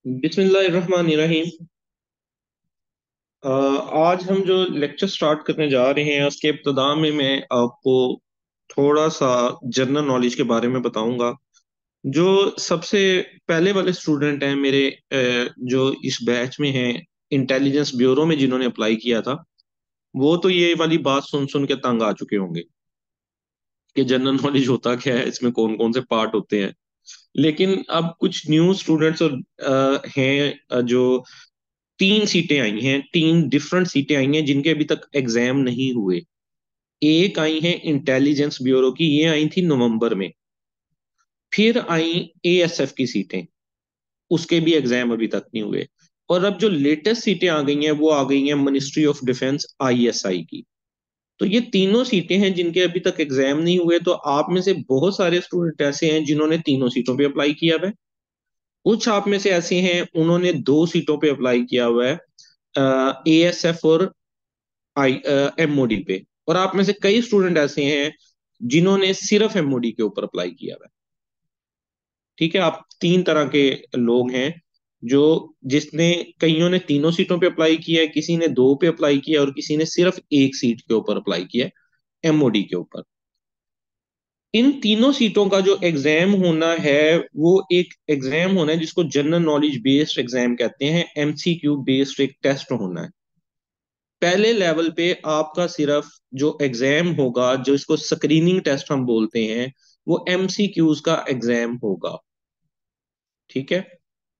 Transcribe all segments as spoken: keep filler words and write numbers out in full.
बिस्मिल्लाहिर्रहमानिर्रहीम। अ, आज हम जो लेक्चर स्टार्ट करने जा रहे हैं उसके इब्तिदा में मैं आपको थोड़ा सा जनरल नॉलेज के बारे में बताऊंगा। जो सबसे पहले वाले स्टूडेंट हैं मेरे, अ, जो इस बैच में हैं, इंटेलिजेंस ब्यूरो में जिन्होंने अप्लाई किया था, वो तो ये वाली बात सुन सुन के तंग आ चुके होंगे कि जनरल नॉलेज होता क्या है, इसमें कौन कौन से पार्ट होते हैं। लेकिन अब कुछ न्यू स्टूडेंट्स और अ, हैं, अ, जो तीन सीटें आई हैं, तीन डिफरेंट सीटें आई हैं जिनके अभी तक एग्जाम नहीं हुए। एक आई है इंटेलिजेंस ब्यूरो की, ये आई थी नवंबर में। फिर आई एएसएफ की सीटें, उसके भी एग्जाम अभी तक नहीं हुए। और अब जो लेटेस्ट सीटें आ गई हैं वो आ गई हैं मिनिस्ट्री ऑफ डिफेंस आईएसआई की। तो ये तीनों सीटें हैं जिनके अभी तक एग्जाम नहीं हुए। तो आप में से बहुत सारे स्टूडेंट ऐसे हैं जिन्होंने तीनों सीटों पे अप्लाई किया हुआ है। कुछ आप में से ऐसे हैं उन्होंने दो सीटों पे अप्लाई किया हुआ है, एएसएफ और आई एमओडी पे। और आप में से कई स्टूडेंट ऐसे हैं जिन्होंने सिर्फ एमओडी के ऊपर अप्लाई किया हुआ है। ठीक है, आप तीन तरह के लोग हैं। जो जिसने कईयों ने तीनों सीटों पे अप्लाई किया है, किसी ने दो पे अप्लाई किया है, और किसी ने सिर्फ एक सीट के ऊपर अप्लाई किया है, एमओडी के ऊपर। इन तीनों सीटों का जो एग्जाम होना है वो एक एग्जाम होना है जिसको जनरल नॉलेज बेस्ड एग्जाम कहते हैं। एमसीक्यू बेस्ड एक टेस्ट होना है। पहले लेवल पे आपका सिर्फ जो एग्जाम होगा, जो इसको स्क्रीनिंग टेस्ट हम बोलते हैं, वो एमसीक्यूज का एग्जाम होगा। ठीक है।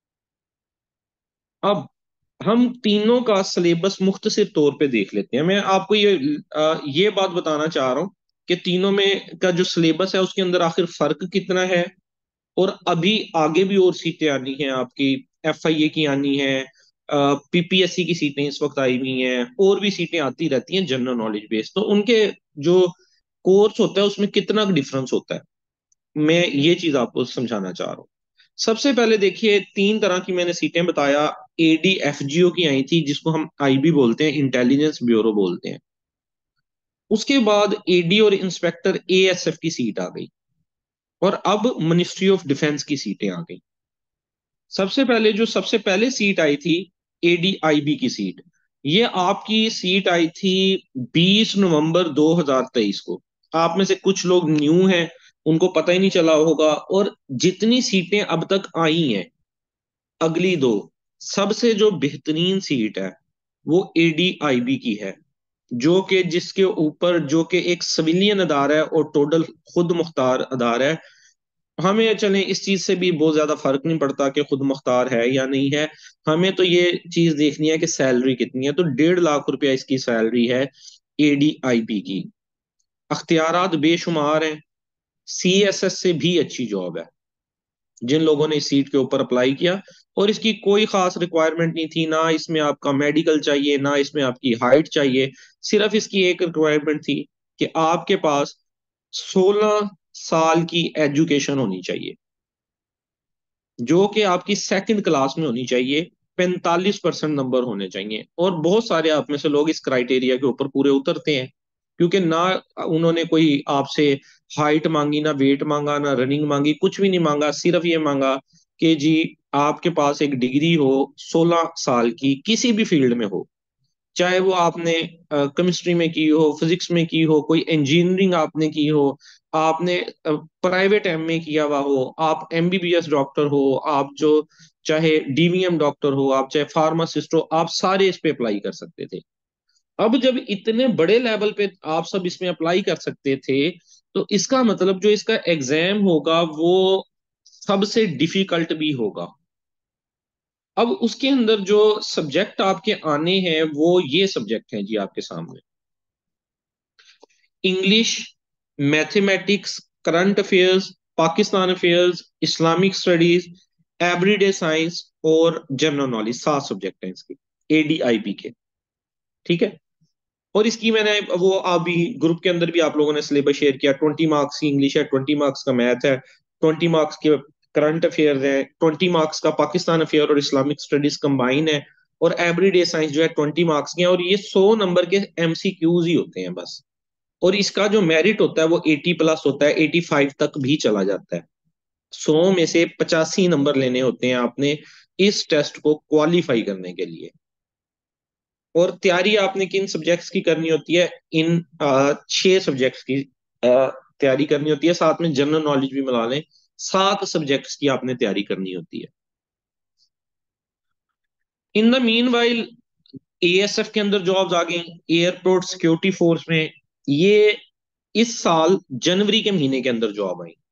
अब हम तीनों का सिलेबस मुख्तसर तौर पे देख लेते हैं। मैं आपको ये अ, ये बात बताना चाह रहा हूँ कि तीनों में का जो सिलेबस है उसके अंदर आखिर फर्क कितना है। और अभी आगे भी और सीटें आनी हैं आपकी, एफआईए की आनी है, पीपीएससी की सीटें इस वक्त आई हुई हैं, और भी सीटें आती रहती हैं जनरल नॉलेज बेस्ड। तो उनके जो कोर्स होता है उसमें कितना डिफरेंस होता है, मैं ये चीज आपको समझाना चाह रहा हूँ। सबसे पहले देखिए, तीन तरह की मैंने सीटें बताया। एडीएफजीओ की आई थी जिसको हम आईबी बोलते हैं, इंटेलिजेंस ब्यूरो बोलते हैं। उसके बाद एडी और इंस्पेक्टर एएसएफ की सीट आ गई। और अब मिनिस्ट्री ऑफ डिफेंस की सीटें आ गई। सबसे पहले जो सबसे पहले सीट आई थी, एडीआईबी की सीट, ये आपकी सीट आई थी बीस नवंबर दो हज़ार तेईस को। आप में से कुछ लोग न्यू हैं, उनको पता ही नहीं चला होगा। और जितनी सीटें अब तक आई हैं, अगली दो, सबसे जो बेहतरीन सीट है वो एडीआईबी की है। जो कि जिसके ऊपर जो कि एक सिविलियन अदारा है और टोटल खुद मुख्तार अदारा है। हमें चले इस चीज से भी बहुत ज्यादा फर्क नहीं पड़ता कि खुद मुख्तार है या नहीं है। हमें तो ये चीज देखनी है कि सैलरी कितनी है। तो डेढ़ लाख रुपया इसकी सैलरी है एडीआईबी की। अख्तियारात बेशुमार हैं। सीएसएस से भी अच्छी जॉब है जिन लोगों ने इस सीट के ऊपर अप्लाई किया। और इसकी कोई खास रिक्वायरमेंट नहीं थी, ना इसमें आपका मेडिकल चाहिए, ना इसमें आपकी हाइट चाहिए। सिर्फ इसकी एक रिक्वायरमेंट थी कि आपके पास सोलह साल की एजुकेशन होनी चाहिए, जो कि आपकी सेकंड क्लास में होनी चाहिए। पैंतालीस परसेंट नंबर होने चाहिए। और बहुत सारे आप में से लोग इस क्राइटेरिया के ऊपर पूरे उतरते हैं, क्योंकि ना उन्होंने कोई आपसे हाइट मांगी, ना वेट मांगा, ना रनिंग मांगी, कुछ भी नहीं मांगा। सिर्फ ये मांगा कि जी आपके पास एक डिग्री हो सोलह साल की, किसी भी फील्ड में हो। चाहे वो आपने केमिस्ट्री में की हो, फिजिक्स में की हो, कोई इंजीनियरिंग आपने की हो, आपने प्राइवेट एम ए किया हुआ हो, आप एमबीबीएस डॉक्टर हो, आप जो चाहे डीवीएम डॉक्टर हो, आप चाहे फार्मासिस्ट हो, आप सारे इस पे अप्लाई कर सकते थे। अब जब इतने बड़े लेवल पे आप सब इसमें अप्लाई कर सकते थे, तो इसका मतलब जो इसका एग्जाम होगा वो सबसे डिफिकल्ट भी होगा। अब उसके अंदर जो सब्जेक्ट आपके आने हैं वो ये सब्जेक्ट हैं जी आपके सामने। English, mathematics, current affairs, Pakistan affairs, Islamic studies, everyday science और जनरल नॉलेज, सात सब्जेक्ट हैं इसके एडीआईबी के। ठीक है। और इसकी मैंने वो अभी ग्रुप के अंदर भी आप लोगों ने सिलेबस शेयर किया। ट्वेंटी मार्क्स की इंग्लिश है, ट्वेंटी मार्क्स का मैथ है, ट्वेंटी मार्क्स के करंट अफेयर है, ट्वेंटी मार्क्स का पाकिस्तान अफेयर और इस्लामिक स्टडीज कंबाइन है। और एवरीडे साइंस जो है ट्वेंटी मार्क्स के हैं। और ये सौ नंबर के एमसीक्यूज ही होते हैं बस। और इसका जो मेरिट होता है वो एटी प्लस होता है, एटी फाइव तक भी चला जाता है। सौ में से पचासी नंबर लेने होते हैं आपने इस टेस्ट को क्वालिफाई करने के लिए। और तैयारी आपने किन सब्जेक्ट्स की करनी होती है? इन अ, छह सब्जेक्ट्स की अ, तैयारी करनी होती है, साथ में जनरल नॉलेज भी मिला लें। सात सब्जेक्ट्स की आपने तैयारी करनी होती है। In the meanwhile ASF के अंदर जॉब्स आ गई, एयरपोर्ट सिक्योरिटी फोर्स में। ये इस साल जनवरी के महीने के अंदर जॉब आई।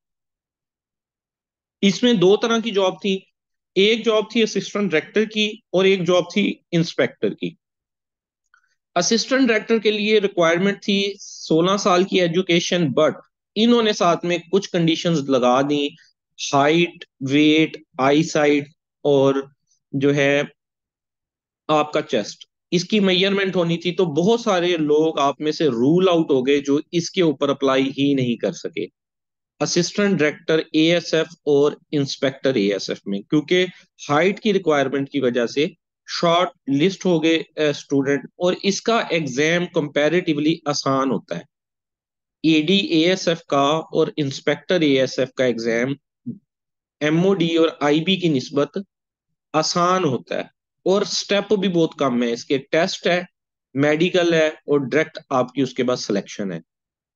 इसमें दो तरह की जॉब थी। एक जॉब थी असिस्टेंट डायरेक्टर की और एक जॉब थी इंस्पेक्टर की। असिस्टेंट डायरेक्टर के लिए रिक्वायरमेंट थी सोलह साल की एजुकेशन, बट इन्होंने साथ में कुछ कंडीशंस लगा दी। हाइट, वेट, आई साइट और जो है आपका चेस्ट, इसकी मेजरमेंट होनी थी। तो बहुत सारे लोग आप में से रूल आउट हो गए जो इसके ऊपर अप्लाई ही नहीं कर सके, असिस्टेंट डायरेक्टर एएसएफ और इंस्पेक्टर एएसएफ में, क्योंकि हाइट की रिक्वायरमेंट की वजह से शॉर्ट लिस्ट हो गए स्टूडेंट। और इसका एग्जाम कंपैरेटिवली आसान होता है। एडी एएसएफ का और इंस्पेक्टर एएसएफ का एग्जाम एमओडी और आईबी की निस्बत आसान होता है, और स्टेप भी बहुत कम है। इसके टेस्ट है, मेडिकल है और डायरेक्ट आपकी उसके बाद सिलेक्शन है।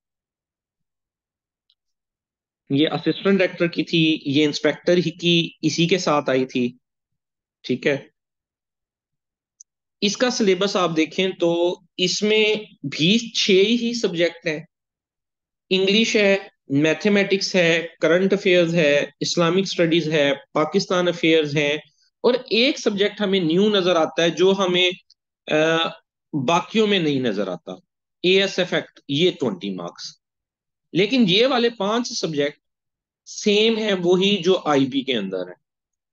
ये असिस्टेंट डायरेक्टर की थी, ये इंस्पेक्टर ही की इसी के साथ आई थी। ठीक है। इसका सिलेबस आप देखें तो इसमें भी छह ही सब्जेक्ट हैं। इंग्लिश है, मैथमेटिक्स है, करंट अफेयर्स है, इस्लामिक स्टडीज है, पाकिस्तान अफेयर्स है, और एक सब्जेक्ट हमें न्यू नजर आता है जो हमें आ, बाकियों में नहीं नजर आता, एएसएफ एक्ट, ये ट्वेंटी मार्क्स। लेकिन ये वाले पांच सब्जेक्ट सेम है, वही जो आईबी के अंदर है।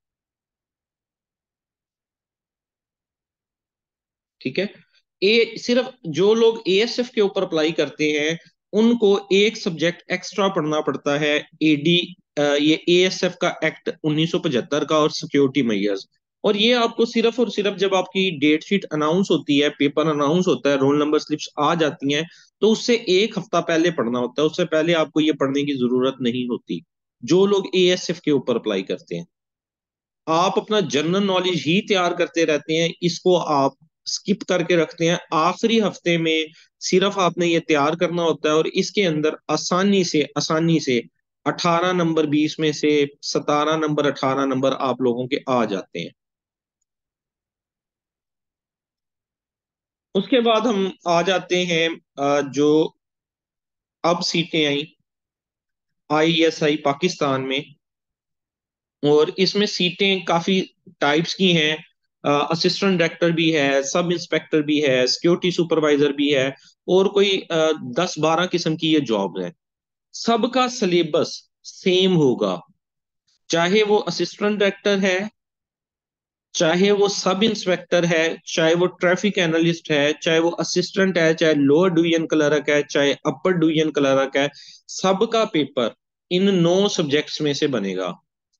ठीक है। ए सिर्फ जो लोग एएसएफ के ऊपर अप्लाई करते हैं उनको एक सब्जेक्ट एक्स्ट्रा पढ़ना पड़ता है, एडी, ये एएसएफ का एक्ट उन्नीस सौ पचहत्तर का और सिक्योरिटी मेजर्स। और ये आपको सिर्फ और सिर्फ जब आपकी डेट शीट अनाउंस होती है, पेपर अनाउंस होता है, रोल नंबर स्लिप्स आ जाती हैं, तो उससे एक हफ्ता पहले पढ़ना होता है। उससे पहले आपको ये पढ़ने की जरूरत नहीं होती, जो लोग एएसएफ के ऊपर अप्लाई करते हैं। आप अपना जनरल नॉलेज ही तैयार करते रहते हैं, इसको आप स्किप करके रखते हैं आखिरी हफ्ते में। सिर्फ आपने ये तैयार करना होता है, और इसके अंदर आसानी से आसानी से अठारह नंबर बीस में से सतारह नंबर अठारह नंबर आप लोगों के आ जाते हैं। उसके बाद हम आ जाते हैं अ, जो अब सीटें आई आईएसआई पाकिस्तान में। और इसमें सीटें काफी टाइप्स की हैं। असिस्टेंट डायरेक्टर भी है, सब इंस्पेक्टर भी है, सिक्योरिटी सुपरवाइजर भी है, और कोई दस बारह किस्म की ये जॉब है। सबका सिलेबस सेम होगा, चाहे वो असिस्टेंट डायरेक्टर है, चाहे वो सब इंस्पेक्टर है, चाहे वो ट्रैफिक एनालिस्ट है, चाहे वो असिस्टेंट है, चाहे लोअर डिवीजन क्लर्क है, चाहे अपर डिवीजन क्लर्क है। सबका पेपर इन नौ सब्जेक्ट्स में से बनेगा।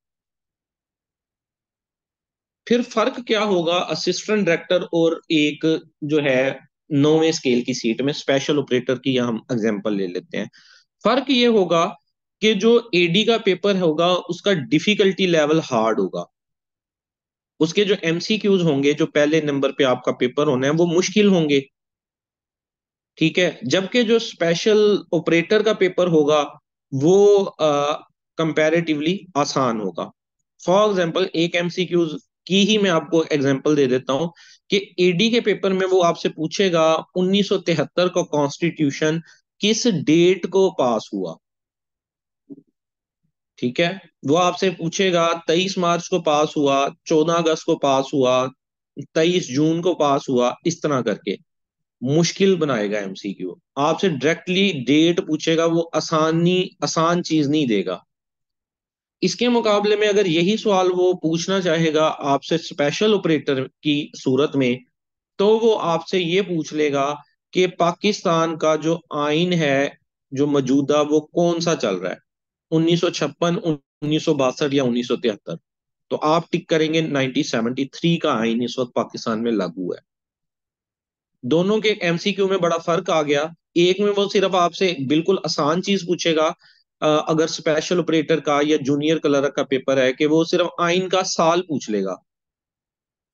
फिर फर्क क्या होगा असिस्टेंट डायरेक्टर और एक जो है नौवें स्केल की सीट में स्पेशल ऑपरेटर की, हम एग्जांपल ले लेते हैं। फर्क ये होगा कि जो एडी का पेपर होगा उसका डिफिकल्टी लेवल हार्ड होगा। उसके जो एमसीक्यूज होंगे, जो पहले नंबर पे आपका पेपर होना है, वो मुश्किल होंगे। ठीक है। जबकि जो स्पेशल ऑपरेटर का पेपर होगा वो कंपैरेटिवली आसान होगा। फॉर एग्जांपल एक एमसीक्यूज की ही मैं आपको एग्जांपल दे देता हूं कि एडी के पेपर में वो आपसे पूछेगा उन्नीस सौ तिहत्तर का कॉन्स्टिट्यूशन किस डेट को पास हुआ। ठीक है। वो आपसे पूछेगा तेईस मार्च को पास हुआ, चौदह अगस्त को पास हुआ, तेईस जून को पास हुआ, इस तरह करके मुश्किल बनाएगा एमसीक्यू। आपसे डायरेक्टली डेट पूछेगा, वो आसानी आसान चीज नहीं देगा। इसके मुकाबले में अगर यही सवाल वो पूछना चाहेगा आपसे स्पेशल ऑपरेटर की सूरत में, तो वो आपसे ये पूछ लेगा कि पाकिस्तान का जो आइन है जो मौजूदा, वो कौन सा चल रहा है, उन्नीस सौ छप्पन, उन्नीस सौ बासठ या उन्नीस सौ तिहत्तर। तो आप टिक करेंगे नाइनटीन सेवेंटी थ्री का आइन इस वक्त पाकिस्तान में लागू है। दोनों के एमसीक्यू में बड़ा फर्क आ गया। एक में वो सिर्फ आपसे बिल्कुल आसान चीज पूछेगा, अ, अगर स्पेशल ऑपरेटर का या जूनियर क्लर्क का पेपर है, कि वो सिर्फ आइन का साल पूछ लेगा।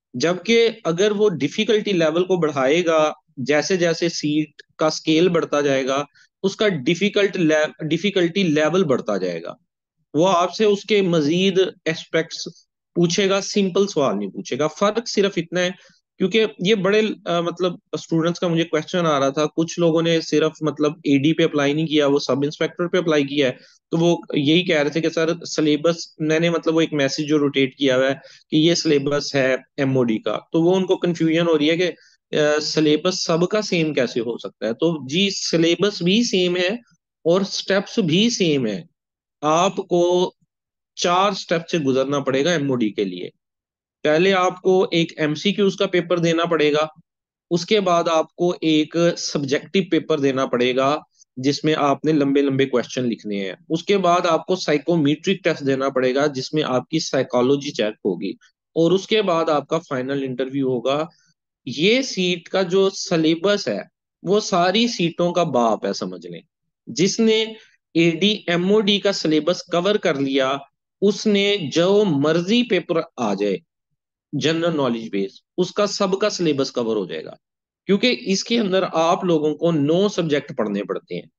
जबकि अगर वो डिफिकल्टी लेवल को बढ़ाएगा, जैसे जैसे सीट का स्केल बढ़ता जाएगा, उसका डिफिकल्ट डिफिकल्टी लेवल बढ़ता जाएगा। वो आपसे उसके मजीद एस्पेक्ट्स पूछेगा, सिंपल सवाल नहीं पूछेगा। फर्क सिर्फ इतना है, क्योंकि ये बड़े अ, मतलब स्टूडेंट्स का मुझे क्वेश्चन आ रहा था, कुछ लोगों ने सिर्फ मतलब एडी पे अप्लाई नहीं किया, वो सब इंस्पेक्टर पे अप्लाई किया है। तो वो यही कह रहे थे कि सर सिलेबस, मैंने मतलब वो एक मैसेज जो रोटेट किया हुआ है कि ये सिलेबस है एमओडी का, तो वो उनको कंफ्यूजन हो रही है कि सिलेबस सबका सेम कैसे हो सकता है। तो जी सिलेबस भी सेम है और स्टेप्स भी सेम है। आपको चार स्टेप से गुजरना पड़ेगा एमओडी के लिए। पहले आपको एक एमसीक्यूज का पेपर देना पड़ेगा। उसके बाद आपको एक सब्जेक्टिव पेपर देना पड़ेगा जिसमें आपने लंबे लंबे क्वेश्चन लिखने हैं। उसके बाद आपको साइकोमेट्रिक टेस्ट देना पड़ेगा जिसमें आपकी साइकोलॉजी चेक होगी। और उसके बाद आपका फाइनल इंटरव्यू होगा। ये सीट का जो सिलेबस है वो सारी सीटों का बाप है, समझ लें। जिसने एडी एमओडी का सिलेबस कवर कर लिया, उसने जो मर्जी पेपर आ जाए जनरल नॉलेज बेस, उसका सबका सिलेबस कवर हो जाएगा। क्योंकि इसके अंदर आप लोगों को नौ सब्जेक्ट पढ़ने पड़ते हैं।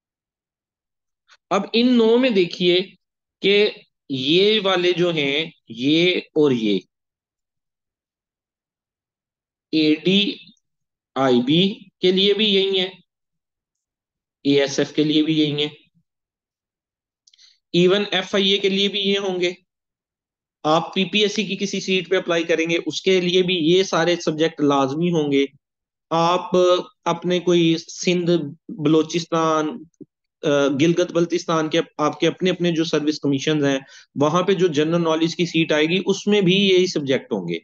अब इन नौ में देखिए कि ये वाले जो हैं, ये और ये एडी आईबी के लिए भी यही है, एएसएफ के लिए भी यही है, इवन एफआईए के लिए भी ये होंगे। आप पीपीएससी की किसी सीट पे अप्लाई करेंगे उसके लिए भी ये सारे सब्जेक्ट लाजमी होंगे। आप अपने कोई सिंध, बलोचिस्तान, अ, गिलगित बल्तिस्तान के आपके अपने अपने जो सर्विस कमीशन हैं, वहां पे जो जनरल नॉलेज की सीट आएगी उसमें भी यही सब्जेक्ट होंगे।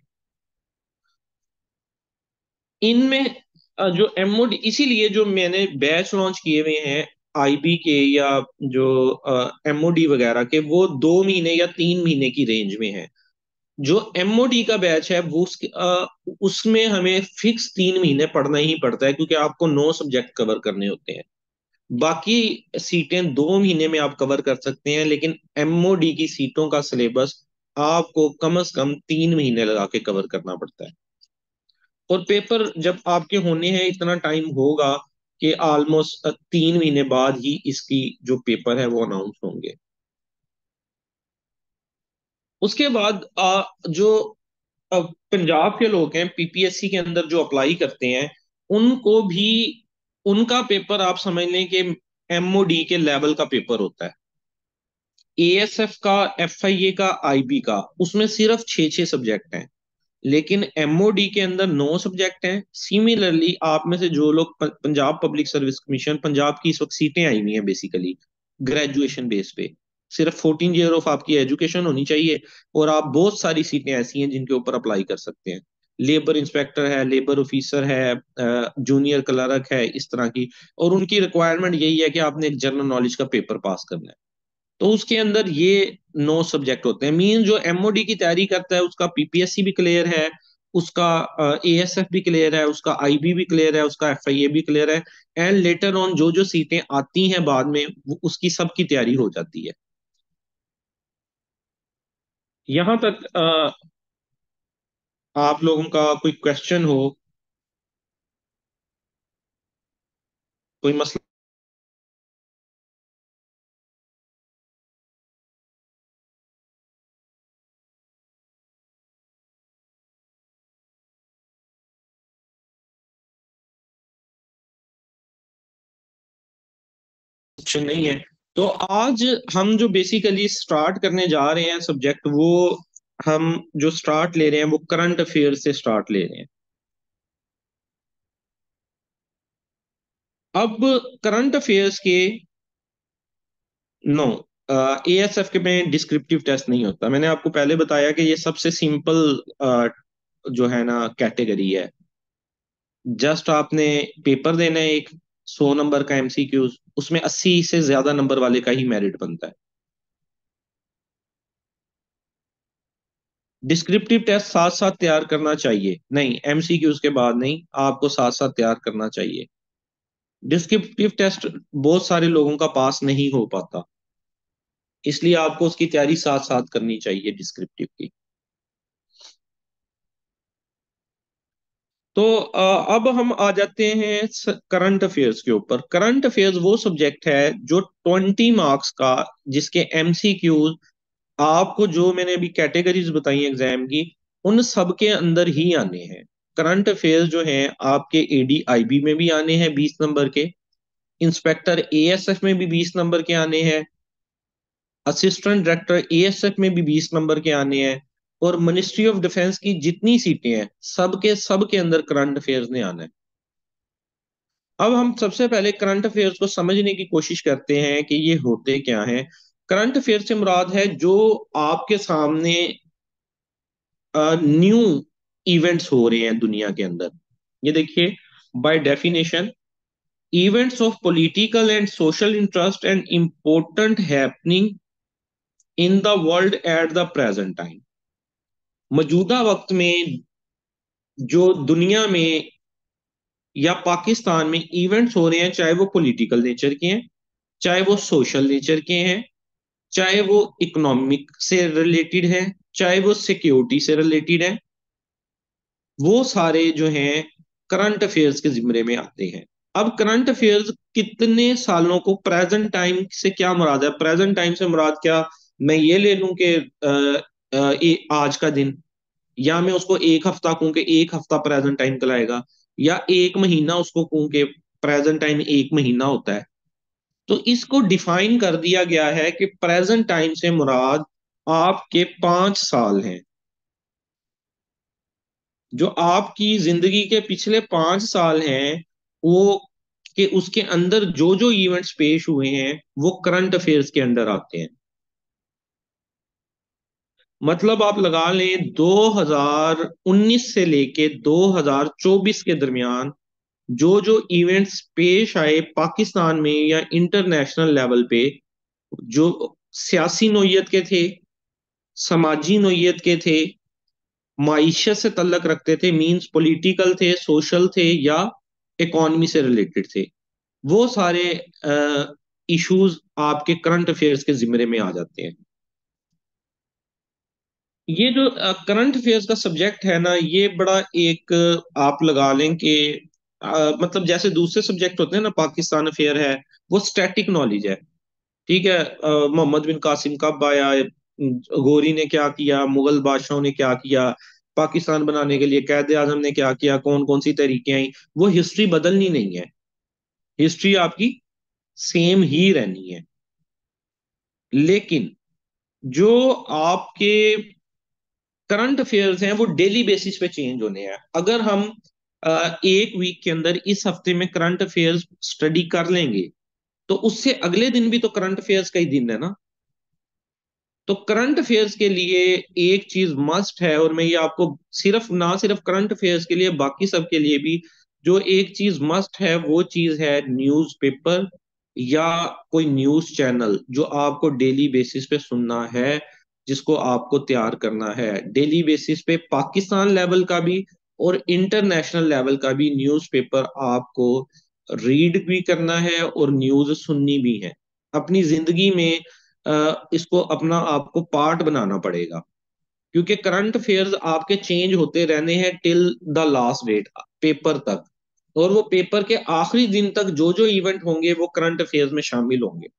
इनमें अ, जो एमओडी, इसीलिए जो मैंने बैच लॉन्च किए हुए हैं आईबी के या जो एमओडी वगैरह के, वो दो महीने या तीन महीने की रेंज में है। जो एमओडी का बैच है वो उसके, अ, उसमें हमें फिक्स तीन महीने पढ़ना ही पड़ता है, क्योंकि आपको नौ सब्जेक्ट कवर करने होते हैं। बाकी सीटें दो महीने में आप कवर कर सकते हैं, लेकिन एमओडी की सीटों का सिलेबस आपको कम से कम तीन महीने लगा के कवर करना पड़ता है। और पेपर जब आपके होने हैं, इतना टाइम होगा कि ऑलमोस्ट तीन महीने बाद ही इसकी जो पेपर है वो अनाउंस होंगे। उसके बाद आ, जो अब पंजाब के लोग हैं पीपीएससी के अंदर जो अप्लाई करते हैं, उनको भी उनका पेपर आप समझ लें कि एमओडी के लेवल का पेपर होता है। एएसएफ का, एफआईए का, आईबी का, उसमें सिर्फ छः छः सब्जेक्ट हैं। लेकिन एमओडी के अंदर नौ सब्जेक्ट हैं। सिमिलरली आप में से जो लोग प- Punjab public service commission, Punjab की इस वक्त सीटें आई हुई हैं बेसिकली ग्रेजुएशन बेस पे, सिर्फ फोर्टीन ईयर ऑफ आपकी एजुकेशन होनी चाहिए। और आप बहुत सारी सीटें ऐसी हैं जिनके ऊपर अप्लाई कर सकते हैं। लेबर इंस्पेक्टर है, लेबर ऑफिसर है, जूनियर क्लर्क है, इस तरह की। और उनकी रिक्वायरमेंट यही है कि आपने एक जनरल नॉलेज का पेपर पास करना है। तो उसके अंदर ये नौ सब्जेक्ट होते हैं। मीन जो एमओडी की तैयारी करता है उसका पीपीएससी भी क्लियर है, उसका एएसएफ भी क्लियर है, उसका आईबी भी क्लियर है, उसका एफआईए भी क्लियर है। एंड लेटर ऑन जो जो सीटें आती हैं बाद में, वो उसकी सबकी तैयारी हो जाती है। यहां तक अ, आप लोगों का कोई क्वेश्चन हो, कोई मसला? क्वेश्चन नहीं है तो आज हम जो बेसिकली स्टार्ट करने जा रहे हैं सब्जेक्ट, वो हम जो स्टार्ट ले रहे हैं वो करंट अफेयर से स्टार्ट ले रहे हैं। अब करंट अफेयर्स के, नो, एएसएफ के में डिस्क्रिप्टिव टेस्ट नहीं होता। मैंने आपको पहले बताया कि ये सबसे सिंपल जो है ना कैटेगरी है। जस्ट आपने पेपर देना है एक, सौ नंबर का एमसीक्यूज, उसमें अस्सी से ज्यादा नंबर वाले का ही मेरिट बनता है। डिस्क्रिप्टिव टेस्ट साथ साथ तैयार करना चाहिए, नहीं एमसीक्यूज के बाद नहीं, आपको साथ साथ तैयार करना चाहिए। डिस्क्रिप्टिव टेस्ट बहुत सारे लोगों का पास नहीं हो पाता, इसलिए आपको उसकी तैयारी साथ साथ करनी चाहिए डिस्क्रिप्टिव की। तो अ, अब हम आ जाते हैं करंट अफेयर्स के ऊपर। करंट अफेयर्स वो सब्जेक्ट है जो ट्वेंटी मार्क्स का, जिसके एमसीक्यूज आपको, जो मैंने अभी कैटेगरीज बताई एग्जाम की, उन सब के अंदर ही आने हैं। करंट अफेयर्स जो हैं आपके एडीआईबी में भी आने हैं बीस नंबर के, इंस्पेक्टर एएसएफ में भी बीस नंबर के आने हैं, असिस्टेंट डायरेक्टर एएसएफ में भी बीस नंबर के आने हैं, और मिनिस्ट्री ऑफ डिफेंस की जितनी सीटें हैं सब के सब के अंदर करंट अफेयर्स ने आना है। अब हम सबसे पहले करंट अफेयर्स को समझने की कोशिश करते हैं कि ये होते क्या हैं। करंट अफेयर से मुराद है जो आपके सामने न्यू इवेंट्स हो रहे हैं दुनिया के अंदर। ये देखिए, by definition, events of political and social interest and important happening in the world at the present time. मौजूदा वक्त में जो दुनिया में या पाकिस्तान में इवेंट्स हो रहे हैं, चाहे वो पॉलिटिकल नेचर के हैं, चाहे वो सोशल नेचर के हैं, चाहे वो इकोनॉमिक से रिलेटेड है, चाहे वो सिक्योरिटी से रिलेटेड है, वो सारे जो हैं करंट अफेयर्स के जिम्मे में आते हैं। अब करंट अफेयर्स कितने सालों को, प्रेजेंट टाइम से क्या मुराद है, प्रेजेंट टाइम से मुराद क्या, मैं ये ले लूं कि अ, अ, ए, आज का दिन, या मैं उसको एक हफ्ता कहूं कि एक हफ्ता प्रेजेंट टाइम कहलाएगा, या एक महीना उसको कहूं कि प्रेजेंट टाइम एक महीना होता है। तो इसको डिफाइन कर दिया गया है कि प्रेजेंट टाइम से मुराद आपके पांच साल हैं, जो आपकी जिंदगी के पिछले पांच साल हैं, वो कि उसके अंदर जो जो इवेंट्स पेश हुए हैं वो करंट अफेयर्स के अंडर आते हैं। मतलब आप लगा लें दो हज़ार उन्नीस से लेके दो हज़ार चौबीस के दरमियान जो जो इवेंट्स पेश आए पाकिस्तान में या इंटरनेशनल लेवल पे, जो सियासी नोयत के थे, समाजी नोयत के थे, माइशत से तल्लक रखते थे, मींस पॉलिटिकल थे, सोशल थे, या इकोनॉमी से रिलेटेड थे, वो सारे इश्यूज आपके करंट अफेयर्स के जिम्मे में आ जाते हैं। ये जो करंट अफेयर्स का सब्जेक्ट है ना, ये बड़ा एक अ, आप लगा लें कि अ, मतलब जैसे दूसरे सब्जेक्ट होते हैं ना, पाकिस्तान अफेयर है, वो स्टैटिक नॉलेज है। ठीक है, अ, मोहम्मद बिन कासिम कब आया, गोरी ने क्या किया, मुगल बादशाहों ने क्या किया, पाकिस्तान बनाने के लिए कैद आजम ने क्या किया, कौन कौन सी तरीके आई, वो हिस्ट्री बदलनी नहीं है, हिस्ट्री आपकी सेम ही रहनी है। लेकिन जो आपके करंट अफेयर्स हैं वो डेली बेसिस पे चेंज होने हैं। अगर हम अ, एक वीक के अंदर इस हफ्ते में करंट अफेयर्स स्टडी कर लेंगे, तो उससे अगले दिन भी तो करंट अफेयर्स का ही दिन है ना। तो करंट अफेयर्स के लिए एक चीज मस्ट है, और मैं ये आपको सिर्फ ना सिर्फ करंट अफेयर्स के लिए, बाकी सब के लिए भी जो एक चीज मस्ट है, वो चीज है न्यूज़पेपर या कोई न्यूज चैनल जो आपको डेली बेसिस पे सुनना है, जिसको आपको तैयार करना है डेली बेसिस पे, पाकिस्तान लेवल का भी और इंटरनेशनल लेवल का भी न्यूज़पेपर आपको रीड भी करना है और न्यूज सुननी भी है। अपनी जिंदगी में अ, इसको अपना आपको पार्ट बनाना पड़ेगा, क्योंकि करंट अफेयर्स आपके चेंज होते रहने हैं till the last date, paper तक। और वो पेपर के आखिरी दिन तक जो जो इवेंट होंगे वो करंट अफेयर्स में शामिल होंगे।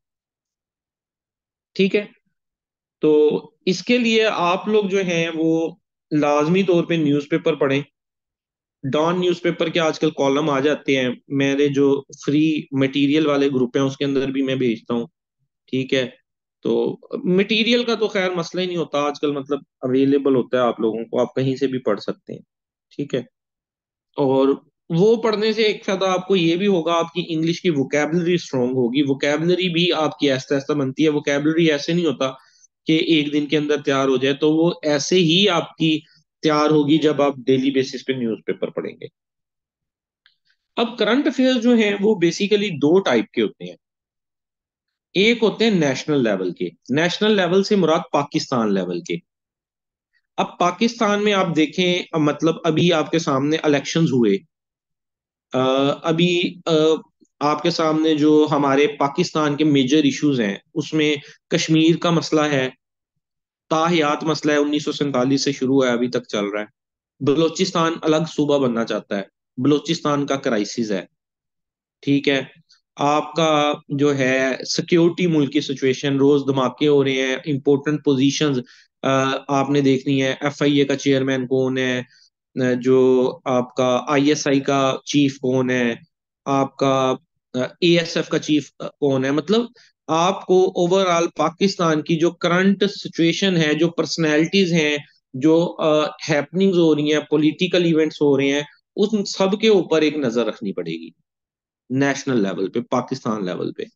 ठीक है, तो इसके लिए आप लोग जो हैं वो लाजमी तौर पे न्यूज़पेपर पढ़ें। डॉन न्यूज़पेपर के आजकल कॉलम आ जाते हैं, मेरे जो फ्री मटेरियल वाले ग्रुप हैं उसके अंदर भी मैं भेजता हूँ। ठीक है, तो मटेरियल का तो खैर मसला ही नहीं होता आजकल, मतलब अवेलेबल होता है आप लोगों को, आप कहीं से भी पढ़ सकते हैं। ठीक है, और वो पढ़ने से एक फायदा आपको ये भी होगा, आपकी इंग्लिश की वोकेबलरी स्ट्रांग होगी। वोकेबलरी भी आपकी ऐसा ऐसा बनती है, वोकेबलरी ऐसे नहीं होता कि एक दिन के अंदर तैयार हो जाए, तो वो ऐसे ही आपकी तैयार होगी जब आप डेली बेसिस पे न्यूज़पेपर पढ़ेंगे। अब करंट अफेयर्स जो हैं वो बेसिकली दो टाइप के होते हैं। एक होते हैं नेशनल लेवल के, नेशनल लेवल से मुराद पाकिस्तान लेवल के। अब पाकिस्तान में आप देखें, अब मतलब अभी आपके सामने इलेक्शंस हुए, अ, अभी अ, आपके सामने जो हमारे पाकिस्तान के मेजर इश्यूज हैं उसमें कश्मीर का मसला है, ताहियात मसला है, उन्नीस सौ सैंतालीस से शुरू है अभी तक चल रहा है। बलूचिस्तान अलग सूबा बनना चाहता है, बलूचिस्तान का क्राइसिस है। ठीक है। आपका जो है सिक्योरिटी, मुल्क की सिचुएशन, रोज धमाके हो रहे हैं, इंपॉर्टेंट पोजीशंस आपने देखनी है, एफ आई ए का चेयरमैन कौन है, अ, जो आपका आई एस आई का चीफ कौन है, आपका ए एस एफ का चीफ कौन है, मतलब आपको ओवरऑल पाकिस्तान की जो करंट सिचुएशन है, जो पर्सनैलिटीज हैं, जो हैपनिंग्स हो रही हैं, पॉलिटिकल इवेंट्स हो रहे हैं, उन सब के ऊपर एक नजर रखनी पड़ेगी, नेशनल लेवल पे, पाकिस्तान लेवल पे।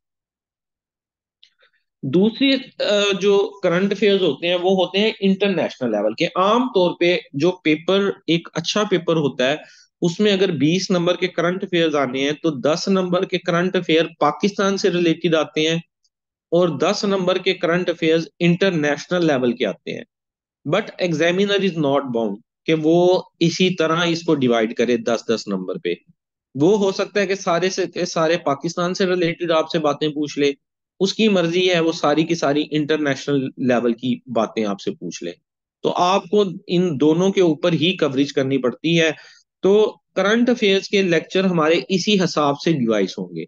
दूसरी अ, जो करंट अफेयर्स होते हैं वो होते हैं इंटरनेशनल लेवल के। आम तौर पे जो पेपर, एक अच्छा पेपर होता है, उसमें अगर बीस नंबर के करंट अफेयर्स आने हैं तो दस नंबर के करंट अफेयर पाकिस्तान से रिलेटेड आते हैं, और दस नंबर के करंट अफेयर्स इंटरनेशनल लेवल के आते हैं। But examiner is not bound कि वो इसी तरह इसको डिवाइड करे दस दस नंबर पे। वो हो सकता है कि सारे से के सारे पाकिस्तान से रिलेटेड आपसे बातें पूछ ले, उसकी मर्जी है, वो सारी की सारी इंटरनेशनल लेवल की बातें आपसे पूछ ले। तो आपको इन दोनों के ऊपर ही कवरेज करनी पड़ती है। तो करंट अफेयर्स के लेक्चर हमारे इसी हिसाब से डिवाइस होंगे।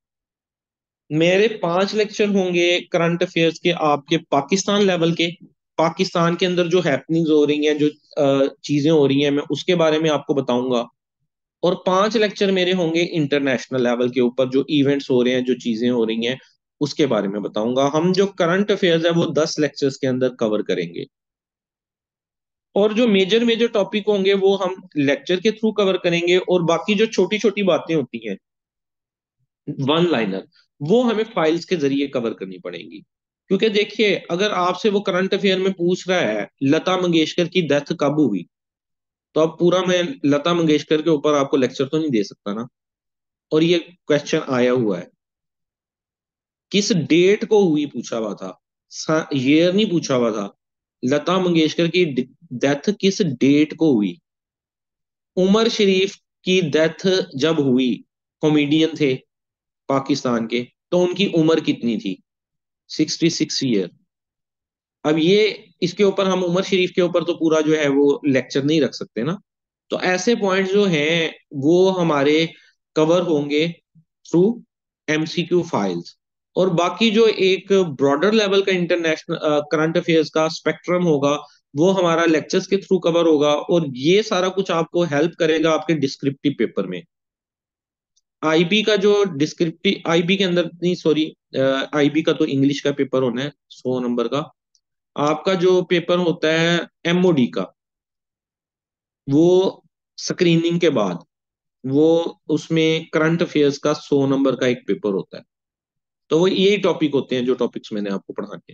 मेरे पांच लेक्चर होंगे करंट अफेयर्स के, आपके पाकिस्तान लेवल के, पाकिस्तान के अंदर जो हैपनिंग्स हो रही हैं, जो अ, चीजें हो रही हैं, मैं उसके बारे में आपको बताऊंगा। और पांच लेक्चर मेरे होंगे इंटरनेशनल लेवल के ऊपर, जो इवेंट्स हो रहे हैं, जो चीजें हो रही हैं, उसके बारे में बताऊंगा। हम जो करंट अफेयर्स है वो दस लेक्चर्स के अंदर कवर करेंगे। और जो मेजर मेजर टॉपिक होंगे वो हम लेक्चर के थ्रू कवर करेंगे, और बाकी जो छोटी छोटी बातें होती हैं, वन लाइनर, वो हमें फाइल्स के जरिए कवर करनी पड़ेंगी। क्योंकि देखिए, अगर आपसे वो करंट अफेयर में पूछ रहा है लता मंगेशकर की डेथ कब हुई, तो अब पूरा मैं लता मंगेशकर के ऊपर आपको लेक्चर तो नहीं दे सकता ना। और ये क्वेश्चन आया हुआ है, किस डेट को हुई पूछा हुआ था, ईयर नहीं पूछा हुआ था। लता मंगेशकर की डेथ किस डेट को हुई। उमर शरीफ की डेथ जब हुई, कॉमेडियन थे पाकिस्तान के, तो उनकी उम्र कितनी थी? Sixty six year. अब ये, इसके ऊपर हम उमर शरीफ के ऊपर तो पूरा जो है वो लेक्चर नहीं रख सकते ना। तो ऐसे पॉइंट्स जो हैं वो हमारे कवर होंगे through M C Q files. और बाकी जो एक ब्रॉडर लेवल का इंटरनेशनल करंट अफेयर्स का स्पेक्ट्रम होगा, वो हमारा लेक्चर्स के थ्रू कवर होगा, और ये सारा कुछ आपको हेल्प करेगा आपके डिस्क्रिप्टिव पेपर में। आई बी का जो डिस्क्रिप्टिव, आई बी के अंदर नहीं, सॉरी, आई बी का तो इंग्लिश का पेपर होना है सौ नंबर का। आपका जो पेपर होता है एम ओ डी का, वो स्क्रीनिंग के बाद, वो उसमें करंट अफेयर्स का सौ नंबर का एक पेपर होता है। तो वो यही टॉपिक होते हैं जो टॉपिक्स मैंने आपको पढ़ाने हैं।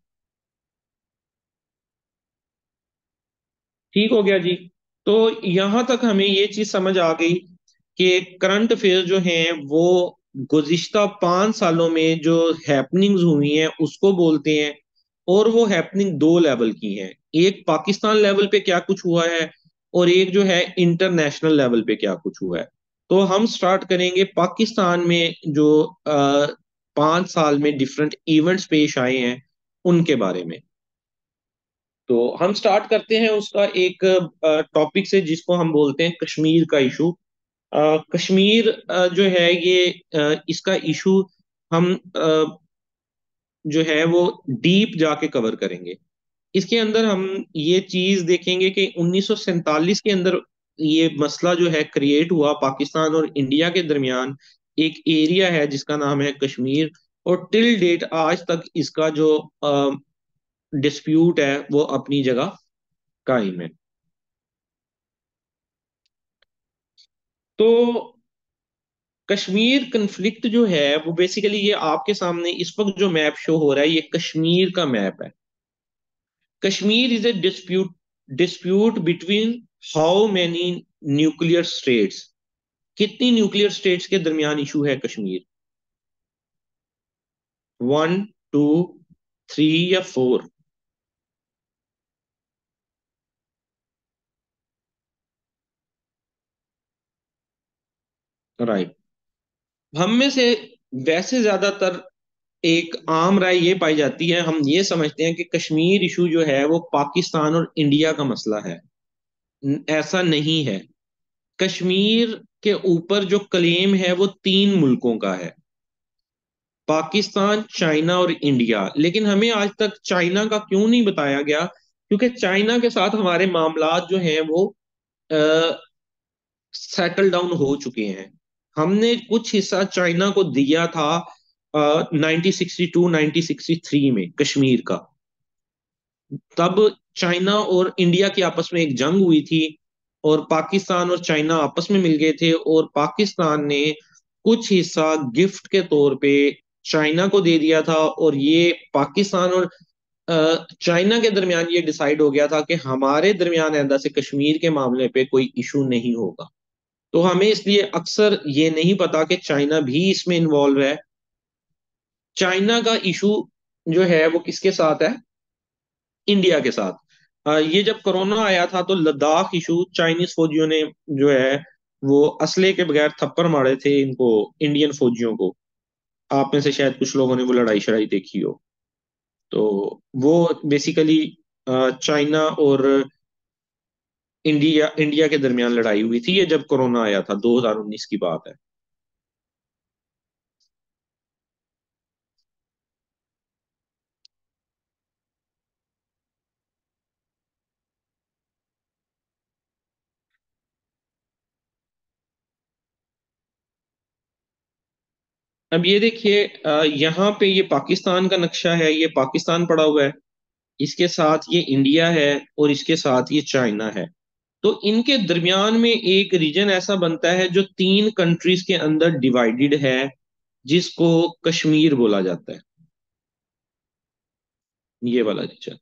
ठीक हो गया जी। तो यहां तक हमें ये चीज समझ आ गई कि करंट अफेयर जो हैं वो गुज़िश्ता पांच सालों में जो हैपनिंग्स हुई हैं उसको बोलते हैं। और वो हैपनिंग दो लेवल की हैं, एक पाकिस्तान लेवल पे क्या कुछ हुआ है, और एक जो है इंटरनेशनल लेवल पे क्या कुछ हुआ है। तो हम स्टार्ट करेंगे पाकिस्तान में जो आ, पांच साल में डिफरेंट इवेंट्स पेश आए हैं उनके बारे में। तो हम स्टार्ट करते हैं उसका एक टॉपिक से जिसको हम बोलते हैं कश्मीर का इशू। अ, कश्मीर अ, जो है ये, अ, इसका इशू हम अ, जो है वो डीप जाके कवर करेंगे। इसके अंदर हम ये चीज देखेंगे कि उन्नीस सौ सैंतालीस के अंदर ये मसला जो है क्रिएट हुआ पाकिस्तान और इंडिया के दरमियान। एक एरिया है जिसका नाम है कश्मीर, और टिल डेट आज तक इसका जो डिस्प्यूट है वो अपनी जगह कायम है। तो कश्मीर कन्फ्लिक्ट जो है वो बेसिकली, ये आपके सामने इस वक्त जो मैप शो हो रहा है, ये कश्मीर का मैप है। Kashmir is a dispute dispute between how many nuclear states. कितनी न्यूक्लियर स्टेट्स के दरमियान इशू है कश्मीर? वन, टू, थ्री या फोर? राइट। हम में से वैसे ज्यादातर एक आम राय ये पाई जाती है, हम ये समझते हैं कि कश्मीर इशू जो है वो पाकिस्तान और इंडिया का मसला है। न- ऐसा नहीं है। कश्मीर के ऊपर जो क्लेम है वो तीन मुल्कों का है, पाकिस्तान, चाइना और इंडिया। लेकिन हमें आज तक चाइना का क्यों नहीं बताया गया? क्योंकि चाइना के साथ हमारे मामलात जो हैं वो सेटल डाउन हो चुके हैं। हमने कुछ हिस्सा चाइना को दिया था nineteen sixty two nineteen sixty three में कश्मीर का। तब चाइना और इंडिया की आपस में एक जंग हुई थी, और पाकिस्तान और चाइना आपस में मिल गए थे, और पाकिस्तान ने कुछ हिस्सा गिफ्ट के तौर पे चाइना को दे दिया था। और ये पाकिस्तान और अ, चाइना के दरमियान ये डिसाइड हो गया था कि हमारे दरमियान आइंदा से कश्मीर के मामले पे कोई इशू नहीं होगा। तो हमें इसलिए अक्सर ये नहीं पता कि चाइना भी इसमें इन्वॉल्व है। चाइना का इशू जो है वो किसके साथ है? इंडिया के साथ। अ, ये जब कोरोना आया था तो लद्दाख इशू चाइनीज फौजियों ने जो है वो असले के बगैर थप्पड़ मारे थे इनको, इंडियन फौजियों को। आप में से शायद कुछ लोगों ने वो लड़ाई शड़ाई देखी हो। तो वो बेसिकली चाइना और इंडिया इंडिया के दरमियान लड़ाई हुई थी, ये जब कोरोना आया था, दो हज़ार उन्नीस की बात है। अब ये देखिए, अ, यहाँ पे ये पाकिस्तान का नक्शा है, ये पाकिस्तान पड़ा हुआ है, इसके साथ ये इंडिया है, और इसके साथ ये चाइना है। तो इनके दरमियान में एक रीजन ऐसा बनता है जो तीन कंट्रीज के अंदर डिवाइडेड है, जिसको कश्मीर बोला जाता है, ये वाला रीजन।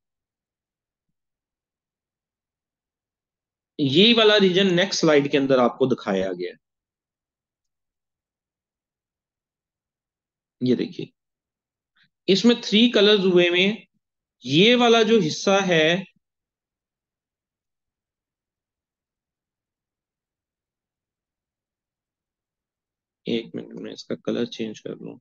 ये वाला रीजन नेक्स्ट स्लाइड के अंदर आपको दिखाया गया है। ये देखिए, इसमें थ्री कलर्स हुए में, ये वाला जो हिस्सा है, एक मिनट में इसका कलर चेंज कर लूं।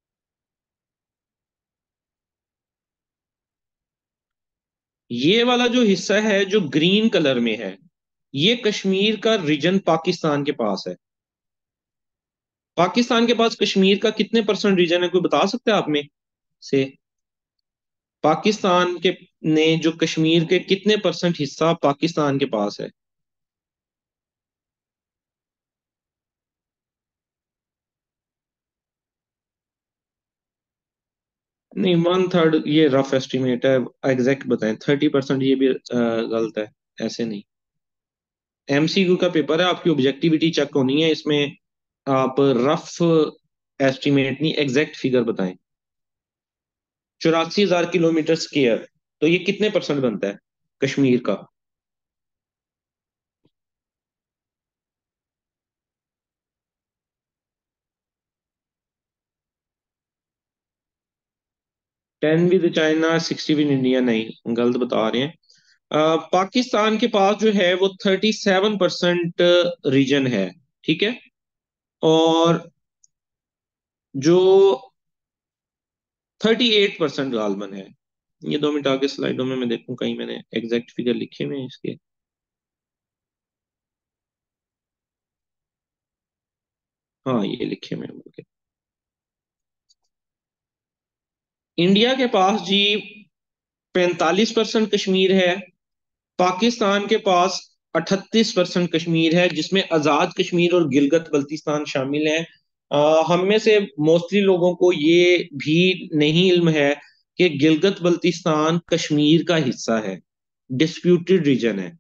ये वाला जो हिस्सा है जो ग्रीन कलर में है, ये कश्मीर का रीजन पाकिस्तान के पास है। पाकिस्तान के पास कश्मीर का कितने परसेंट रीजन है, कोई बता सकते हैं आप में से? पाकिस्तान के ने जो कश्मीर के कितने परसेंट हिस्सा पाकिस्तान के पास है? नहीं, वन थर्ड ये रफ एस्टिमेट है। एग्जैक्ट बताएं, थर्टी परसेंट ये भी अ, गलत है। ऐसे नहीं। एमसीक्यू का पेपर है, आपकी ऑब्जेक्टिविटी चेक होनी है इसमें। आप रफ एस्टिमेट नहीं, एग्जैक्ट फिगर बताएं। चौरासी हजार किलोमीटर स्क्वायर, तो ये कितने परसेंट बनता है कश्मीर का? Ten with China, sixty with India, नहीं गलत बता रहे हैं। अ, पाकिस्तान के पास जो है वो थर्टी सेवन परसेंट रीजन है, ठीक है। और जो थर्टी एट परसेंट गालमन है। ये दो मिनट आगे स्लाइडों में मैं देखूं कहीं मैंने एग्जैक्ट फिगर लिखे हुए हैं इसके। हाँ, ये लिखे हुए हैं। इंडिया के पास जी पैंतालीस परसेंट कश्मीर है। पाकिस्तान के पास अठतीस परसेंट कश्मीर है, जिसमें आजाद कश्मीर और गिलगित बल्तिस्तान शामिल है। अ, हम में से मोस्टली लोगों को ये भी नहीं इल्म है कि गिलगित बल्तिस्तान कश्मीर का हिस्सा है, डिस्प्यूटेड रीजन है।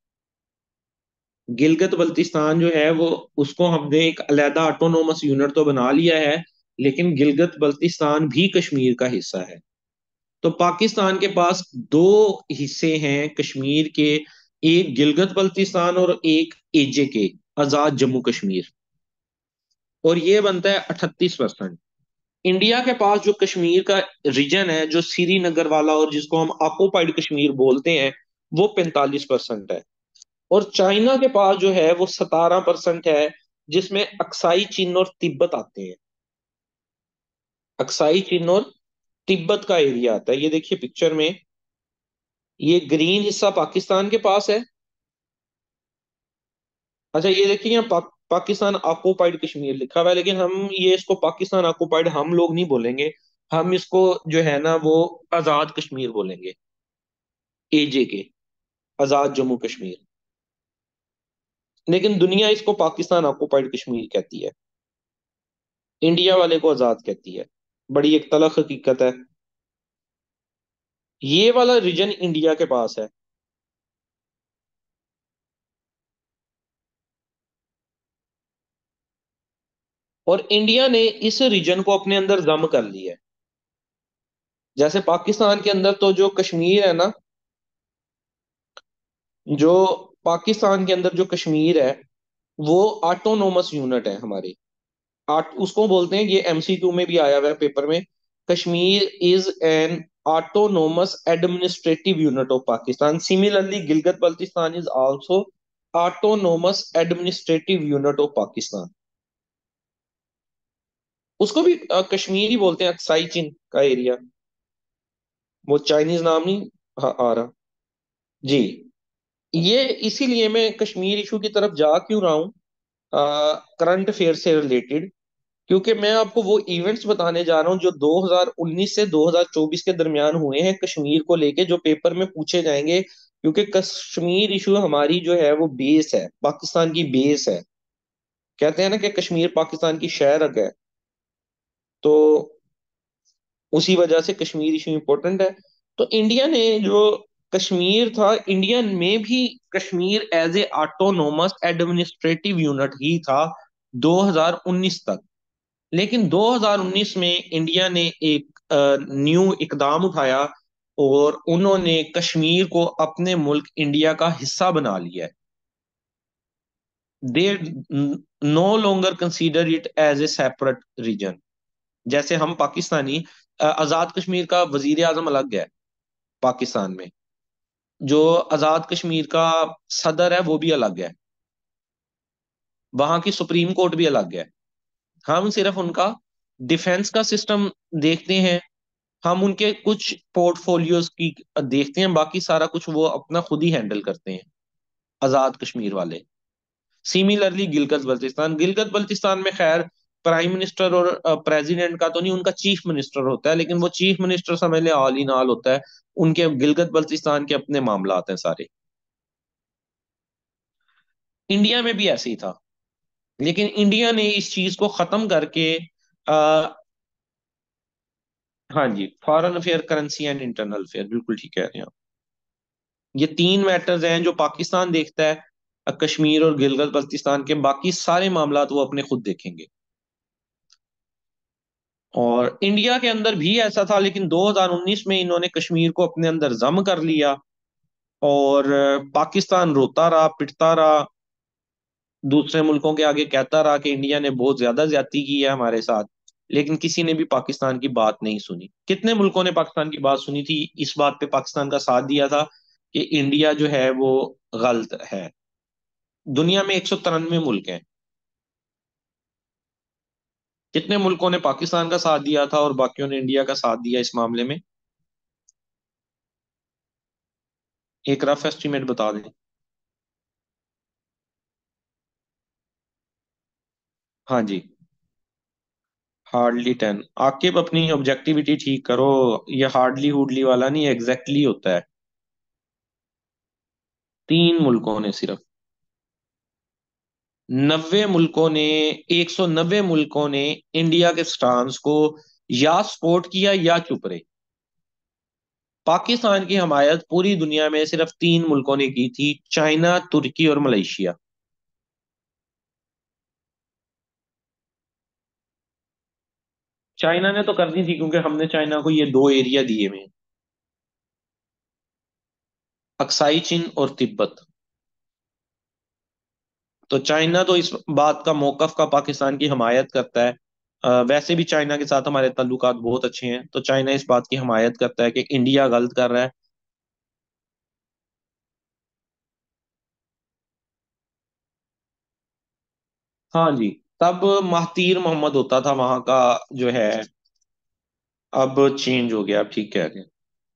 गिलगित बल्तिस्तान जो है वो, उसको हमने एक अलहदा ऑटोनोमस यूनिट तो बना लिया है, लेकिन गिलगित बल्तिस्तान भी कश्मीर का हिस्सा है। तो पाकिस्तान के पास दो हिस्से हैं कश्मीर के, एक गिलगित बल्तिस्तान और एक एजे के, आजाद जम्मू कश्मीर। और ये बनता है अठतीस परसेंट। इंडिया के पास जो कश्मीर का रीजन है, जो श्रीनगर वाला और जिसको हम ऑक्युपाइड कश्मीर बोलते हैं, वो पैंतालीस परसेंट है। और चाइना के पास जो है वो सतारह परसेंट है, जिसमें अक्साई चीन और तिब्बत आते हैं। अक्साई चीन और तिब्बत का एरिया आता है। ये देखिए पिक्चर में, ये ग्रीन हिस्सा पाकिस्तान के पास है, अच्छा ये देखिए यहाँ पा, पाकिस्तान ऑक्युपाइड कश्मीर लिखा हुआ है, लेकिन हम ये इसको पाकिस्तान ऑक्युपाइड हम लोग नहीं बोलेंगे। हम इसको जो है ना वो आजाद कश्मीर बोलेंगे। एजे के, आजाद जम्मू कश्मीर। लेकिन दुनिया इसको पाकिस्तान ऑक्युपाइड कश्मीर कहती है, इंडिया वाले को आजाद कहती है। बड़ी एक तलख हकीकत है। ये वाला रीजन इंडिया के पास है। और इंडिया ने इस रीजन को अपने अंदर जम कर लिया है। जैसे पाकिस्तान के अंदर तो जो कश्मीर है ना, जो पाकिस्तान के अंदर जो कश्मीर है वो ऑटोनोमस यूनिट है हमारी। आट उसको बोलते हैं, ये एमसीक्यू में भी आया हुआ है पेपर में। Kashmir is an autonomous administrative unit of Pakistan. Similarly Gilgit Baltistan is also autonomous administrative unit of Pakistan. उसको भी अ, कश्मीर ही बोलते हैं, अक्साई चिन का एरिया। वो चाइनीज नाम नहीं आ, आ रहा। जी। ये इसीलिए मैं कश्मीर इशू की तरफ जा क्यों रहा हूँ, करंट अफेयर से रिलेटेड, क्योंकि मैं आपको वो इवेंट्स बताने जा रहा हूँ जो दो हज़ार उन्नीस से दो हज़ार चौबीस के दरमियान हुए हैं कश्मीर को लेके, जो पेपर में पूछे जाएंगे। क्योंकि कश्मीर इशू हमारी जो है वो बेस है, पाकिस्तान की बेस है। कहते हैं ना कि कश्मीर पाकिस्तान की शहर है। तो उसी वजह से कश्मीर इशू इंपॉर्टेंट है। तो इंडिया ने जो कश्मीर था, इंडिया में भी Kashmir as a autonomous administrative unit ही था दो हज़ार उन्नीस तक। लेकिन दो हज़ार उन्नीस में इंडिया ने एक न्यू इकदाम उठाया और उन्होंने कश्मीर को अपने मुल्क इंडिया का हिस्सा बना लिया है। They no longer consider it as a separate region. जैसे हम पाकिस्तानी, अ, आजाद कश्मीर का वजीर आजम अलग है पाकिस्तान में, जो आजाद कश्मीर का सदर है वो भी अलग है, वहां की सुप्रीम कोर्ट भी अलग है। हम सिर्फ उनका डिफेंस का सिस्टम देखते हैं, हम उनके कुछ पोर्टफोलियोज की देखते हैं, बाकी सारा कुछ वो अपना खुद ही हैंडल करते हैं आजाद कश्मीर वाले। सिमिलरली गिलगित बल्तिस्तान, गिलगित बल्तिस्तान में खैर प्राइम मिनिस्टर और प्रेसिडेंट का तो नहीं, उनका चीफ मिनिस्टर होता है, लेकिन वो चीफ मिनिस्टर समझ ले ऑल इन ऑल होता है। उनके गिलगित बल्तिस्तान के अपने मामला आते हैं सारे। इंडिया में भी ऐसे ही था, लेकिन इंडिया ने इस चीज को खत्म करके आ, हाँ जी, foreign affair, currency and internal affair, बिल्कुल ठीक कह रहे हैं आप। ये तीन मैटर्स हैं जो पाकिस्तान देखता है, अ, कश्मीर और गिलगित बल्तिस्तान के बाकी सारे मामला वो अपने खुद देखेंगे। और इंडिया के अंदर भी ऐसा था, लेकिन दो हज़ार उन्नीस में इन्होंने कश्मीर को अपने अंदर जम कर लिया। और अ, पाकिस्तान रोता रहा, पिटता रहा, दूसरे मुल्कों के आगे कहता रहा कि इंडिया ने बहुत ज्यादा ज्यादती की है हमारे साथ। लेकिन किसी ने भी पाकिस्तान की बात नहीं सुनी। कितने मुल्कों ने पाकिस्तान की बात सुनी थी, इस बात पे पाकिस्तान का साथ दिया था कि इंडिया जो है वो गलत है। दुनिया में एक सौ तिरानवे मुल्क हैं। कितने मुल्कों ने पाकिस्तान का साथ दिया था और बाकियों ने इंडिया का साथ दिया इस मामले में? एक रफ एस्टिमेट बता दें। हाँ जी, हार्डली टेन। आकिब अपनी ऑब्जेक्टिविटी ठीक करो, ये हार्डली हुडली वाला नहीं, एग्जैक्टली होता है। तीन मुल्कों ने सिर्फ, नब्बे मुल्कों ने, एक सौ नब्बे मुल्कों ने इंडिया के स्टांस को या सपोर्ट किया या चुप रहे। पाकिस्तान की हमायत पूरी दुनिया में सिर्फ तीन मुल्कों ने की थी, चाइना, तुर्की और मलेशिया। चाइना ने तो करनी थी क्योंकि हमने चाइना को ये दो एरिया दिए हुए हैं, अक्साई चीन और तिब्बत। तो चाइना तो इस बात का मौकफ का पाकिस्तान की हमायत करता है। अ, वैसे भी चाइना के साथ हमारे ताल्लुकात बहुत अच्छे हैं, तो चाइना इस बात की हमायत करता है कि इंडिया गलत कर रहा है। हाँ जी। तब महातीर मोहम्मद होता था वहां का जो है, अब चेंज हो गया, आप ठीक कह रहे हैं।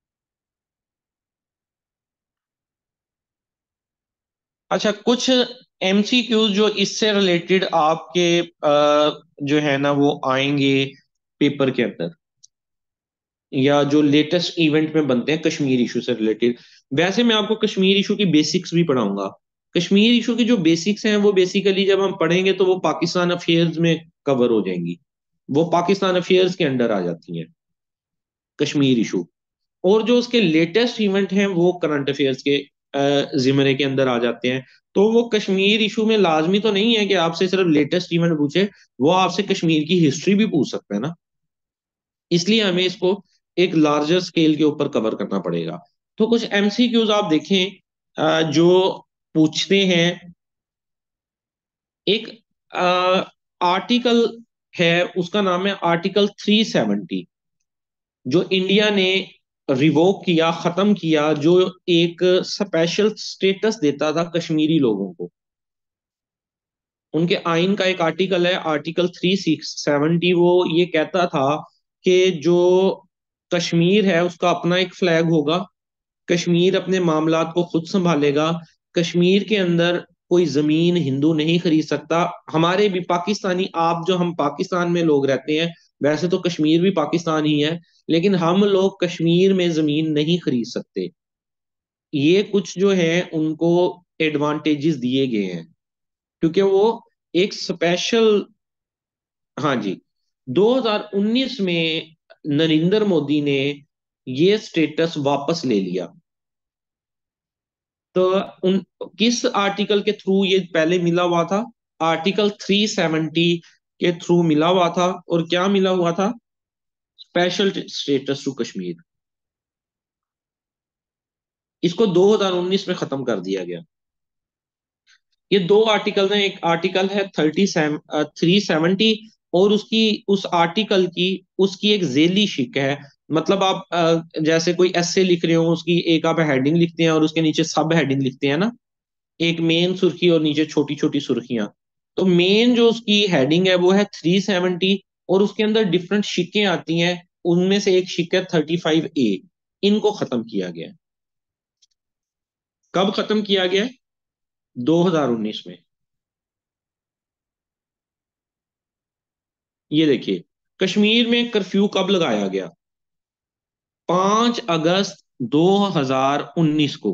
अच्छा, कुछ एमसीक्यूज जो इससे रिलेटेड आपके अ, जो है ना वो आएंगे पेपर के अंदर, या जो लेटेस्ट इवेंट में बनते हैं कश्मीर इशू से रिलेटेड। वैसे मैं आपको कश्मीर इशू की बेसिक्स भी पढ़ाऊंगा। कश्मीर इशू की जो बेसिक्स हैं वो बेसिकली जब हम पढ़ेंगे तो वो पाकिस्तान अफेयर्स में कवर हो जाएंगी, वो पाकिस्तान अफेयर्स के अंडर आ जाती हैं कश्मीर इशू। और जो उसके लेटेस्ट इवेंट हैं वो करंट अफेयर्स के अ, जिमरे के अंदर आ जाते हैं। तो वो कश्मीर इशू में लाजमी तो नहीं है कि आपसे सिर्फ लेटेस्ट इवेंट पूछे, वो आपसे कश्मीर की हिस्ट्री भी पूछ सकता है ना। इसलिए हमें इसको एक लार्जर स्केल के ऊपर कवर करना पड़ेगा। तो कुछ एमसीक्यूज आप देखें अ, जो पूछते हैं। एक आर्टिकल है, उसका नाम है आर्टिकल थ्री सेवेंटी, जो इंडिया ने रिवोक किया, खत्म किया, जो एक स्पेशल स्टेटस देता था कश्मीरी लोगों को। उनके आइन का एक आर्टिकल है, आर्टिकल थ्री सिक्स सेवेंटी। वो ये कहता था कि जो कश्मीर है उसका अपना एक फ्लैग होगा, कश्मीर अपने मामलात को खुद संभालेगा, कश्मीर के अंदर कोई जमीन हिंदू नहीं खरीद सकता। हमारे भी पाकिस्तानी, आप जो हम पाकिस्तान में लोग रहते हैं, वैसे तो कश्मीर भी पाकिस्तान ही है, लेकिन हम लोग कश्मीर में जमीन नहीं खरीद सकते। ये कुछ जो है उनको एडवांटेजेस दिए गए हैं, क्योंकि वो एक स्पेशल। हाँ जी। दो हज़ार उन्नीस में नरेंद्र मोदी ने ये स्टेटस वापस ले लिया। तो उन किस आर्टिकल के थ्रू ये पहले मिला हुआ था? आर्टिकल थ्री सेवेंटी के थ्रू मिला हुआ था। और क्या मिला हुआ था? Special status to Kashmir. इसको दो हज़ार उन्नीस में खत्म कर दिया गया। ये दो आर्टिकल हैं, एक आर्टिकल है थर्टी थ्री सेवेंटी, और उसकी उस आर्टिकल की उसकी एक जेली शिक है। मतलब आप अ, जैसे कोई एस्से लिख रहे हो, उसकी एक आप हेडिंग लिखते हैं और उसके नीचे सब हेडिंग लिखते हैं ना, एक मेन सुर्खी और नीचे छोटी छोटी सुर्खियां। तो मेन जो उसकी हेडिंग है वो है थ्री सेवेंटी, और उसके अंदर डिफरेंट शिकें आती हैं। उनमें से एक शिक है थर्टी फाइव ए। इनको खत्म किया गया है। कब खत्म किया गया है? दो हज़ार उन्नीस में। ये देखिए, कश्मीर में कर्फ्यू कब लगाया गया? पांच अगस्त दो हज़ार उन्नीस को।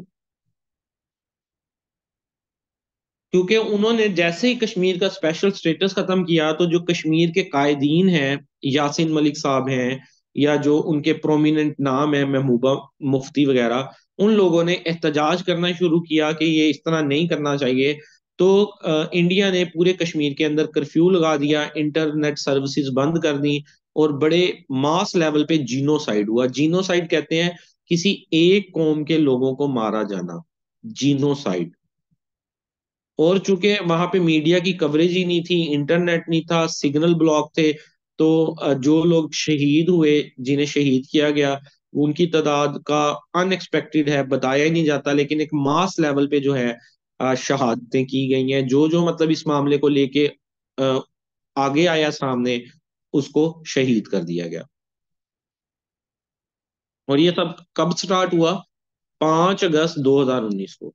क्योंकि उन्होंने जैसे ही कश्मीर का स्पेशल स्टेटस खत्म किया, तो जो कश्मीर के कायदीन हैं, यासीन मलिक साहब हैं, या जो उनके प्रोमिनेंट नाम है, महबूबा मुफ्ती वगैरह, उन लोगों ने एहतजाज करना शुरू किया कि ये इस तरह नहीं करना चाहिए। तो अ, इंडिया ने पूरे कश्मीर के अंदर कर्फ्यू लगा दिया, इंटरनेट सर्विसेज बंद कर दी, और बड़े मास लेवल पे जीनोसाइड हुआ। जीनोसाइड कहते हैं किसी एक कौम के लोगों को मारा जाना, जीनोसाइड। और चूंकि वहां पे मीडिया की कवरेज ही नहीं थी, इंटरनेट नहीं था, सिग्नल ब्लॉक थे, तो अ, जो लोग शहीद हुए, जिन्हें शहीद किया गया, उनकी तादाद का अनएक्सपेक्टेड है, बताया ही नहीं जाता। लेकिन एक मास लेवल पे जो है अ, शहादतें की गई हैं। जो जो मतलब इस मामले को लेके अ, आगे आया सामने, उसको शहीद कर दिया गया। और ये सब कब स्टार्ट हुआ? पांच अगस्त दो हज़ार उन्नीस को।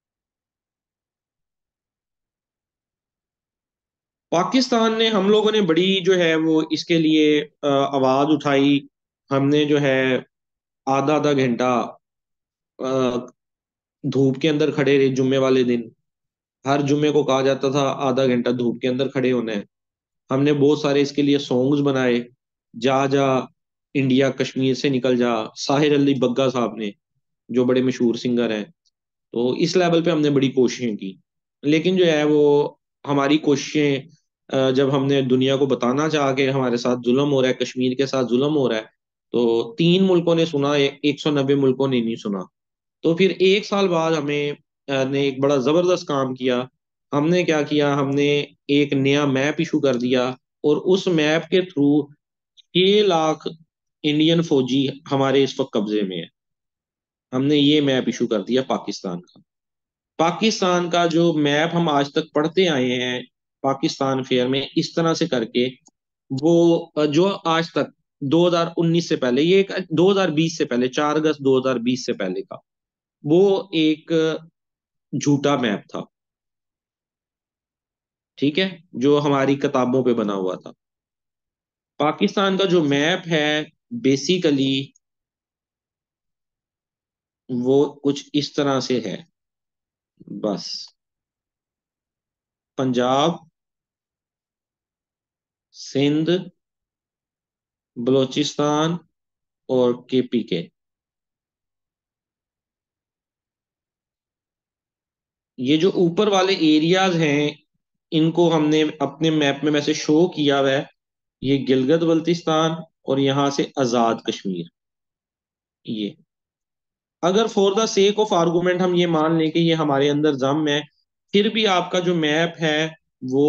पाकिस्तान ने, हम लोगों ने बड़ी जो है वो इसके लिए अ, आवाज उठाई। हमने जो है आधा आधा घंटा अ, धूप के अंदर खड़े रहे जुम्मे वाले दिन। हर जुम्मे को कहा जाता था आधा घंटा धूप के अंदर खड़े होना है। हमने बहुत सारे इसके लिए सॉन्ग्स बनाए। जा जा इंडिया कश्मीर से निकल जा, साहिर अली बग्गा साहब ने, जो बड़े मशहूर सिंगर हैं। तो इस लेवल पे हमने बड़ी कोशिशें की। लेकिन जो है वो हमारी कोशिशें, अ, जब हमने दुनिया को बताना चाहा कि हमारे साथ जुल्म हो रहा है, कश्मीर के साथ जुल्म हो रहा है, तो तीन मुल्कों ने सुना, एक सौ नब्बे मुल्कों ने नहीं सुना। तो फिर एक साल बाद हमें अ, ने एक बड़ा जबरदस्त काम किया। हमने क्या किया? हमने एक नया मैप इशू कर दिया, और उस मैप के थ्रू छह लाख इंडियन फौजी हमारे इस वक्त कब्जे में है। हमने ये मैप इशू कर दिया पाकिस्तान का। पाकिस्तान का जो मैप हम आज तक पढ़ते आए हैं पाकिस्तान फेयर में, इस तरह से करके, वो जो आज तक दो हज़ार उन्नीस से पहले, ये एक दो हज़ार बीस से पहले, चार अगस्त दो हज़ार बीस से पहले का वो एक झूठा मैप था। ठीक है, जो हमारी किताबों पे बना हुआ था। पाकिस्तान का जो मैप है बेसिकली वो कुछ इस तरह से है। बस पंजाब, सिंध, बलूचिस्तान और केपी के, ये जो ऊपर वाले एरियाज हैं इनको हमने अपने मैप में वैसे शो किया हुआ है। ये गिलगित बल्तिस्तान और यहाँ से आजाद कश्मीर। ये अगर for the sake of argument हम ये मान लें कि ये हमारे अंदर जम है, फिर भी आपका जो मैप है वो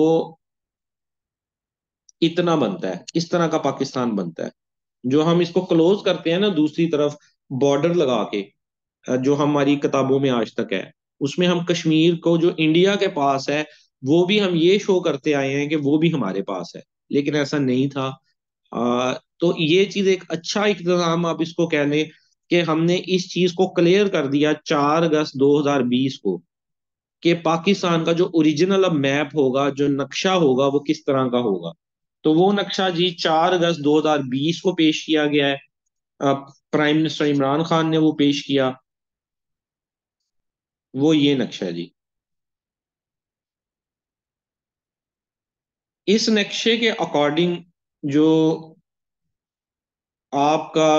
इतना बनता है, इस तरह का पाकिस्तान बनता है। जो हम इसको क्लोज करते हैं ना दूसरी तरफ बॉर्डर लगा के, जो हमारी किताबों में आज तक है, उसमें हम कश्मीर को जो इंडिया के पास है वो भी हम ये शो करते आए हैं कि वो भी हमारे पास है, लेकिन ऐसा नहीं था। आ, तो ये चीज एक अच्छा इक़्तिदाम आप इसको कह लें कि हमने इस चीज को क्लियर कर दिया चार अगस्त दो हज़ार बीस को कि पाकिस्तान का जो ओरिजिनल अब मैप होगा, जो नक्शा होगा, वो किस तरह का होगा। तो वो नक्शा जी चार अगस्त दो हज़ार बीस को पेश किया गया है। अब प्राइम मिनिस्टर इमरान खान ने वो पेश किया। वो ये नक्शा है जी। इस नक्शे के अकॉर्डिंग जो आपका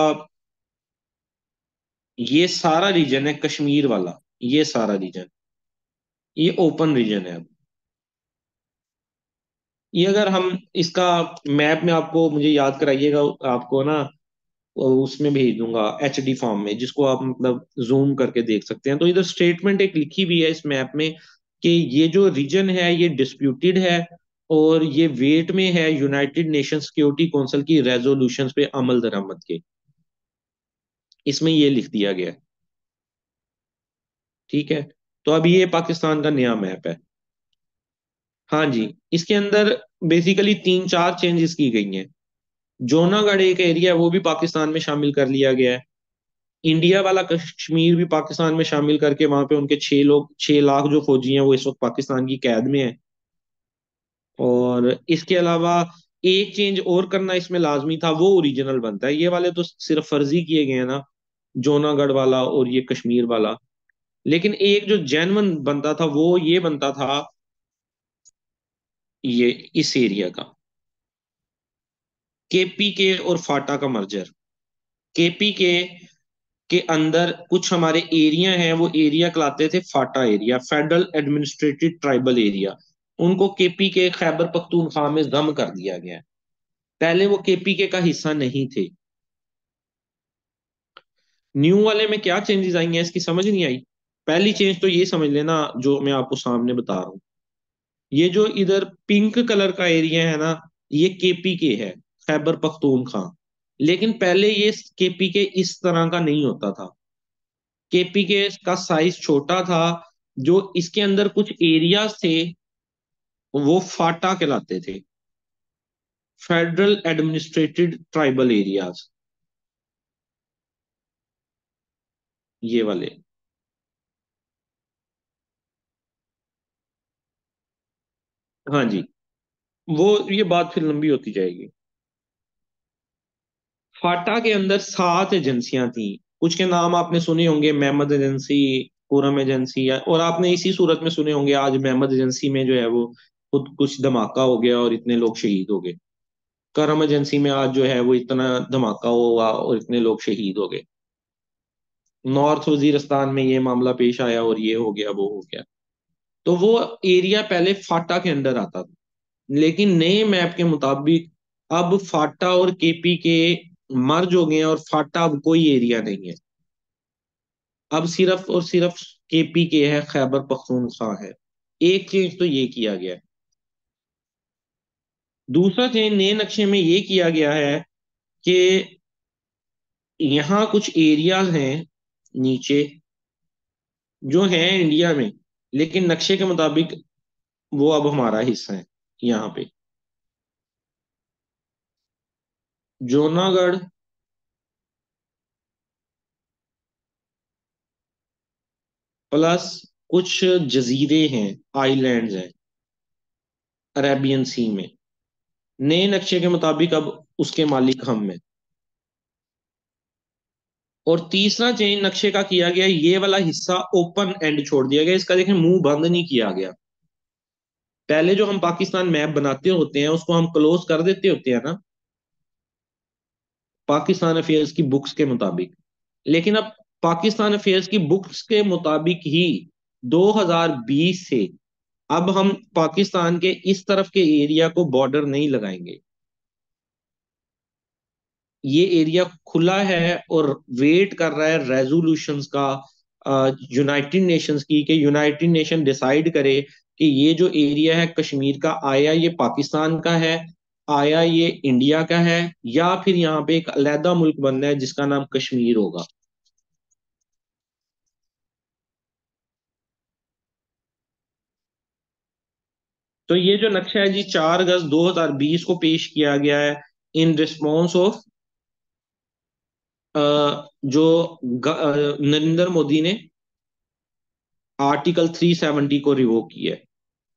ये सारा रीजन है कश्मीर वाला, ये सारा रीजन, ये ओपन रीजन है अब। ये अगर हम इसका मैप में आपको मुझे याद कराइएगा, आपको ना उसमें भेज दूंगा एच डी फॉर्म में, जिसको आप मतलब जूम करके देख सकते हैं। तो इधर स्टेटमेंट एक लिखी हुई है इस मैप में कि ये जो रीजन है ये डिस्प्यूटेड है और ये वेट में है यूनाइटेड नेशन सिक्योरिटी काउंसिल की रेजोल्यूशंस पे अमल दरामद के। इसमें ये लिख दिया गया है। ठीक है, तो अब ये पाकिस्तान का नया मैप है। हाँ जी, इसके अंदर बेसिकली तीन चार चेंजेस की गई हैं। जोनागढ़ एक एरिया है वो भी पाकिस्तान में शामिल कर लिया गया है। इंडिया वाला कश्मीर भी पाकिस्तान में शामिल करके वहां पे उनके छह लोग छह लाख जो फौजी हैं वो इस वक्त पाकिस्तान की कैद में है। और इसके अलावा एक चेंज और करना इसमें लाजमी था, वो ओरिजिनल बनता है। ये वाले तो सिर्फ फर्जी किए गए हैं ना, जोनागढ़ वाला और ये कश्मीर वाला। लेकिन एक जो जेन्युइन बनता था वो ये बनता था, ये इस एरिया का, केपी के और फाटा का मर्जर। केपी के के अंदर कुछ हमारे एरिया हैं, वो एरिया कहलाते थे FATA area, federal administrative tribal area. उनको केपी के खैबर पख्तूनख्वा में दम कर दिया गया है। पहले वो केपी के का हिस्सा नहीं थे। न्यू वाले में क्या चेंजेस आई हैं इसकी समझ नहीं आई। पहली चेंज तो ये समझ लेना जो मैं आपको सामने बता रहा हूँ। ये जो इधर पिंक कलर का एरिया है ना, ये केपी के है, खैबर पख्तूनख्वा। लेकिन पहले ये केपी के इस तरह का नहीं होता था। केपी के का साइज छोटा था। जो इसके अंदर कुछ एरियाज थे वो फाटा कहलाते थे, फेडरल एडमिनिस्ट्रेटेड ट्राइबल एरियाज, ये वाले। हाँ जी, वो ये बात फिर लंबी होती जाएगी। फाटा के अंदर सात एजेंसियां थी। कुछ के नाम आपने सुने होंगे, मेहमद एजेंसी, खुरम एजेंसी, या और आपने इसी सूरत में सुने होंगे आज मेहमद एजेंसी में जो है वो खुद कुछ धमाका हो गया और इतने लोग शहीद हो गए। करम एजेंसी में आज जो है वो इतना धमाका हुआ और इतने लोग शहीद हो गए। नॉर्थ वजीरिस्तान में ये मामला पेश आया और ये हो गया वो हो गया। तो वो एरिया पहले फाटा के अंडर आता था, लेकिन नए मैप के मुताबिक अब फाटा और केपी के मर्ज हो गए हैं और फाटा अब कोई एरिया नहीं है। अब सिर्फ और सिर्फ केपी के है, खैबर पख्तूनख्वा है। एक चेंज तो ये किया गया है। दूसरा चेंज नए नक्शे में ये किया गया है कि यहाँ कुछ एरियाज हैं नीचे जो हैं इंडिया में, लेकिन नक्शे के मुताबिक वो अब हमारा हिस्सा है। यहाँ पे जूनागढ़ प्लस कुछ जजीरे हैं, आइलैंड्स हैं। अरेबियन सी में। नए नक्शे के मुताबिक अब उसके मालिक हम हैं। और तीसरा चेंज नक्शे का किया गया, ये वाला हिस्सा ओपन एंड छोड़ दिया गया, इसका देखें मुंह बंद नहीं किया गया। पहले जो हम पाकिस्तान मैप बनाते होते हैं उसको हम क्लोज कर देते होते हैं ना, पाकिस्तान अफेयर्स की बुक्स के मुताबिक। लेकिन अब पाकिस्तान अफेयर्स की बुक्स के मुताबिक ही दो हज़ार बीस से अब हम पाकिस्तान के इस तरफ के एरिया को बॉर्डर नहीं लगाएंगे। ये एरिया खुला है और वेट कर रहा है रेजोल्यूशंस का, यूनाइटेड नेशंस की, कि यूनाइटेड नेशन डिसाइड करे कि ये जो एरिया है कश्मीर का, आया ये पाकिस्तान का है, आया ये इंडिया का है, या फिर यहाँ पे एक अलहदा मुल्क बनना है जिसका नाम कश्मीर होगा। तो ये जो नक्शा है जी, चार अगस्त दो हज़ार बीस को पेश किया गया है इन रिस्पॉन्स ऑफ, जो ग- अ, नरेंद्र मोदी ने आर्टिकल तीन सौ सत्तर को रिवोक किया है।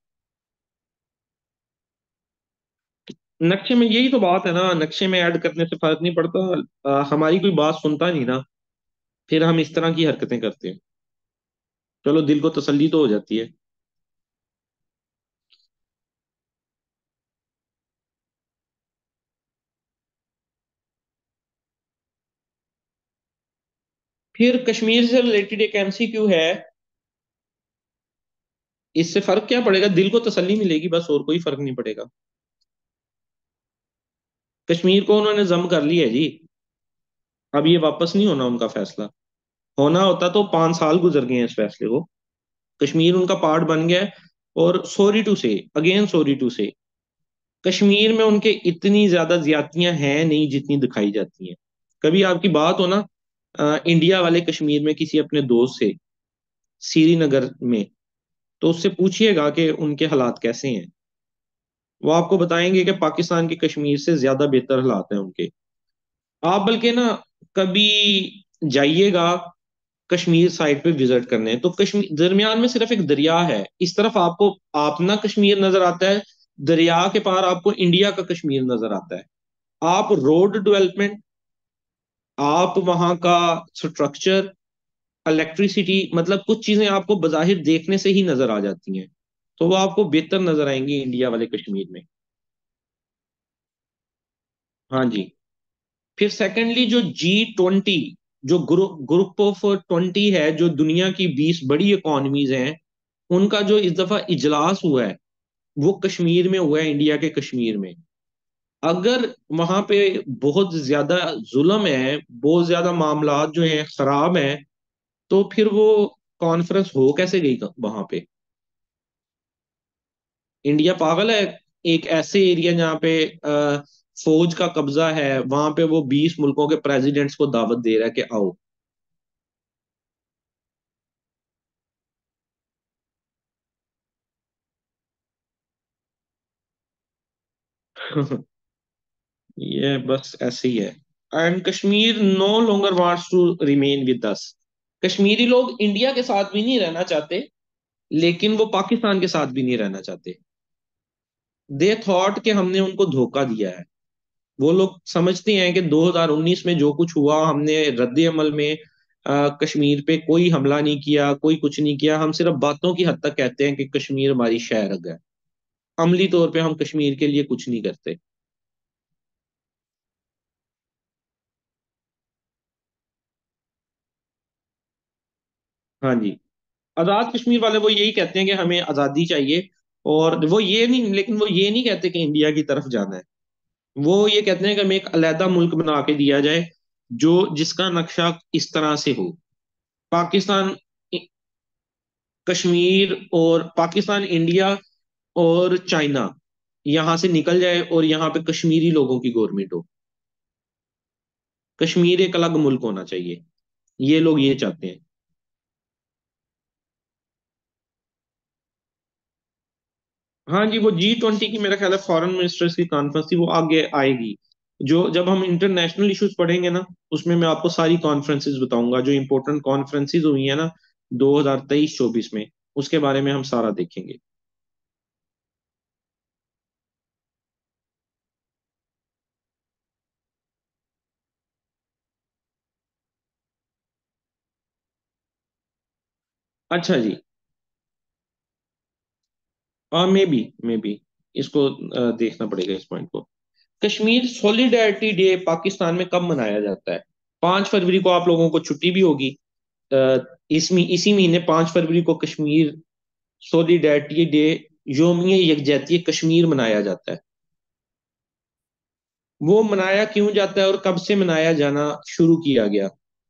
नक्शे में यही तो बात है ना, नक्शे में ऐड करने से फर्क नहीं पड़ता। अ, हमारी कोई बात सुनता नहीं ना, फिर हम इस तरह की हरकतें करते हैं। चलो दिल को तसल्ली तो हो जाती है। फिर कश्मीर से रिलेटेड एक एमसीक्यू है, इससे फर्क क्या पड़ेगा, दिल को तसल्ली मिलेगी बस, और कोई फर्क नहीं पड़ेगा। कश्मीर को उन्होंने जम कर लिया है जी। अब ये वापस नहीं होना उनका फैसला। होना होता तो पांच साल गुजर गए हैं इस फैसले को। कश्मीर उनका पार्ट बन गया है। और sorry to say, again sorry to say, Kashmir में उनके इतनी ज्यादा ज्यादतियां हैं नहीं जितनी दिखाई जाती हैं। कभी आपकी बात हो ना अ, इंडिया वाले कश्मीर में किसी अपने दोस्त से, श्रीनगर में, तो उससे पूछिएगा कि उनके हालात कैसे हैं। वो आपको बताएंगे कि पाकिस्तान के कश्मीर से ज्यादा बेहतर हालात हैं उनके। आप बल्कि ना कभी जाइएगा कश्मीर साइड पे विजिट करने, तो कश्मीर दरमियान में सिर्फ एक दरिया है, इस तरफ आपको अपना कश्मीर नजर आता है, दरिया के पार आपको इंडिया का कश्मीर नजर आता है। आप रोड डेवलपमेंट, आप वहां का स्ट्रक्चर, इलेक्ट्रिसिटी, मतलब कुछ चीजें आपको बज़ाहिर देखने से ही नजर आ जाती हैं, तो वो आपको बेहतर नजर आएंगी इंडिया वाले कश्मीर में। हाँ जी। फिर सेकेंडली जो जी ट्वेंटी, जो ग्रुप ग्रुप ऑफ ट्वेंटी है, जो दुनिया की बीस बड़ी इकोनॉमीज हैं, उनका जो इस दफा इजलास हुआ है वो कश्मीर में हुआ है, इंडिया के कश्मीर में। अगर वहां पे बहुत ज्यादा जुल्म है, बहुत ज्यादा मामलात जो हैं खराब हैं, तो फिर वो कॉन्फ्रेंस हो कैसे गई वहां पे। इंडिया पागल है, एक ऐसे एरिया जहाँ पे अ, फौज का कब्जा है, वहां पे वो बीस मुल्कों के प्रेसिडेंट्स को दावत दे रहा है कि आओ। ये बस ऐसे ही है। And Kashmir no longer wants to remain with us. Kashmiri लोग इंडिया के साथ भी नहीं रहना चाहते, लेकिन वो पाकिस्तान के साथ भी नहीं रहना चाहते। दे थॉट कि हमने उनको धोखा दिया है। वो लोग समझते हैं कि दो हज़ार उन्नीस में जो कुछ हुआ, हमने रद्द अमल में अ, कश्मीर पे कोई हमला नहीं किया, कोई कुछ नहीं किया, हम सिर्फ बातों की हद तक कहते हैं कि कश्मीर हमारी शहर है। अमली तौर पे हम कश्मीर के लिए कुछ नहीं करते। हाँ जी। आजाद कश्मीर वाले वो यही कहते हैं कि हमें आजादी चाहिए। और वो ये नहीं, लेकिन वो ये नहीं कहते कि इंडिया की तरफ जाना है। वो ये कहते हैं कि हमें एक अलहदा मुल्क बना के दिया जाए, जो जिसका नक्शा इस तरह से हो। पाकिस्तान, कश्मीर, और पाकिस्तान, इंडिया और चाइना यहां से निकल जाए और यहाँ पे कश्मीरी लोगों की गवर्नमेंट हो। कश्मीर एक अलग मुल्क होना चाहिए, ये लोग ये चाहते हैं। हाँ जी, वो जी ट्वेंटी की मेरा ख्याल है फॉरेन मिनिस्टर्स की कॉन्फ्रेंस थी, वो आगे आएगी। जो जब हम इंटरनेशनल इश्यूज पढ़ेंगे ना, उसमें मैं आपको सारी कॉन्फ्रेंसेस बताऊंगा, जो इंपॉर्टेंट कॉन्फ्रेंसेस हुई है ना दो हज़ार तेईस चौबीस में, उसके बारे में हम सारा देखेंगे। अच्छा जी। हाँ, मे बी, मे बी इसको अ, देखना पड़ेगा इस पॉइंट को। कश्मीर सॉलिडारिटी डे पाकिस्तान में कब मनाया जाता है? पांच फरवरी को आप लोगों को छुट्टी भी होगी। अ, इस मी, इसी महीने पांच फरवरी को कश्मीर सॉलिडारिटी डे, यौमिया यकजहती कश्मीर मनाया जाता है। वो मनाया क्यों जाता है और कब से मनाया जाना शुरू किया गया?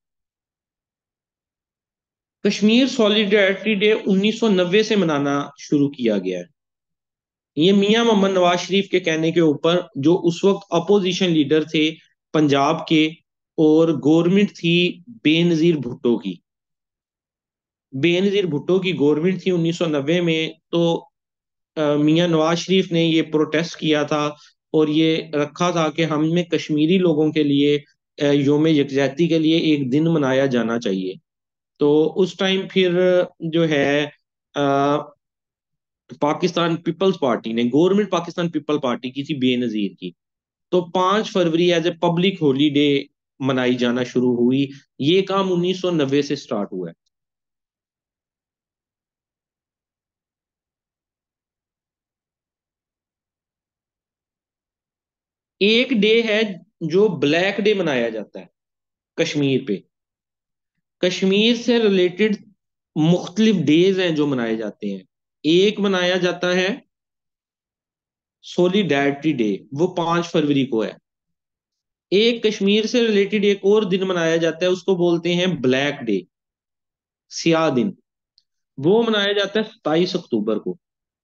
कश्मीर सॉलिडारिटी डे उन्नीस सौ नब्बे से मनाना शुरू किया गया है। ये मियां मोहम्मद नवाज शरीफ के कहने के ऊपर, जो उस वक्त अपोजिशन लीडर थे पंजाब के, और गवर्नमेंट थी बेनजीर भुट्टो की। बेनजीर भुट्टो की गवर्नमेंट थी उन्नीस सौ नब्बे में। तो अ, मियां नवाज शरीफ ने ये प्रोटेस्ट किया था और ये रखा था कि हमें कश्मीरी लोगों के लिए अ, योम यकजहती के लिए एक दिन मनाया जाना चाहिए। तो उस टाइम फिर जो है अ, पाकिस्तान पीपल्स पार्टी ने, गवर्नमेंट पाकिस्तान पीपल पार्टी की थी बेनजीर की, तो पांच फरवरी एज ए पब्लिक हॉलीडे मनाई जाना शुरू हुई। ये काम उन्नीस सौ नब्बे से स्टार्ट हुआ है। एक डे है जो ब्लैक डे मनाया जाता है कश्मीर पे। कश्मीर से रिलेटेड मुख्तलिफ डेज हैं जो मनाए जाते हैं। एक मनाया जाता है सोलिडारिटी डे, वो पांच फरवरी को है। एक कश्मीर से रिलेटेड एक और दिन मनाया जाता है, उसको बोलते हैं ब्लैक डे, सियाह दिन। वो मनाया जाता है सत्ताईस अक्टूबर को।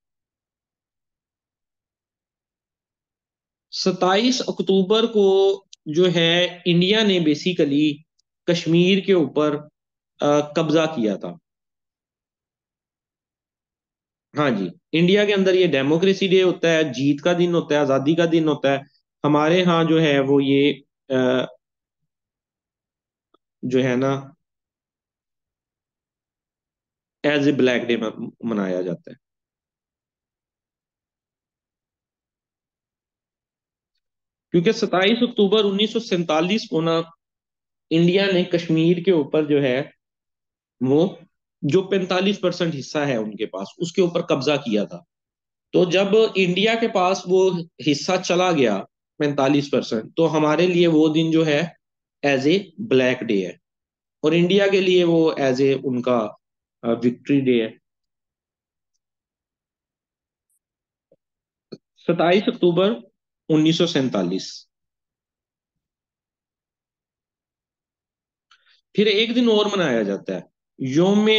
सत्ताईस अक्टूबर को जो है इंडिया ने बेसिकली कश्मीर के ऊपर अ, कब्जा किया था। हाँ जी। इंडिया के अंदर ये डेमोक्रेसी डे होता है, जीत का दिन होता है, आजादी का दिन होता है। हमारे यहाँ जो है वो ये अ, जो है ना एज ए ब्लैक डे मनाया जाता है। क्योंकि सत्ताईस अक्टूबर उन्नीस सौ सैंतालीस को ना इंडिया ने कश्मीर के ऊपर जो है वो, जो पैंतालीस परसेंट हिस्सा है उनके पास, उसके ऊपर कब्जा किया था। तो जब इंडिया के पास वो हिस्सा चला गया पैंतालीस परसेंट, तो हमारे लिए वो दिन जो है एज ए ब्लैक डे है, और इंडिया के लिए वो एज ए उनका विक्ट्री डे है। सत्ताईस अक्टूबर उन्नीस सौ सैंतालीस। फिर एक दिन और मनाया जाता है, योम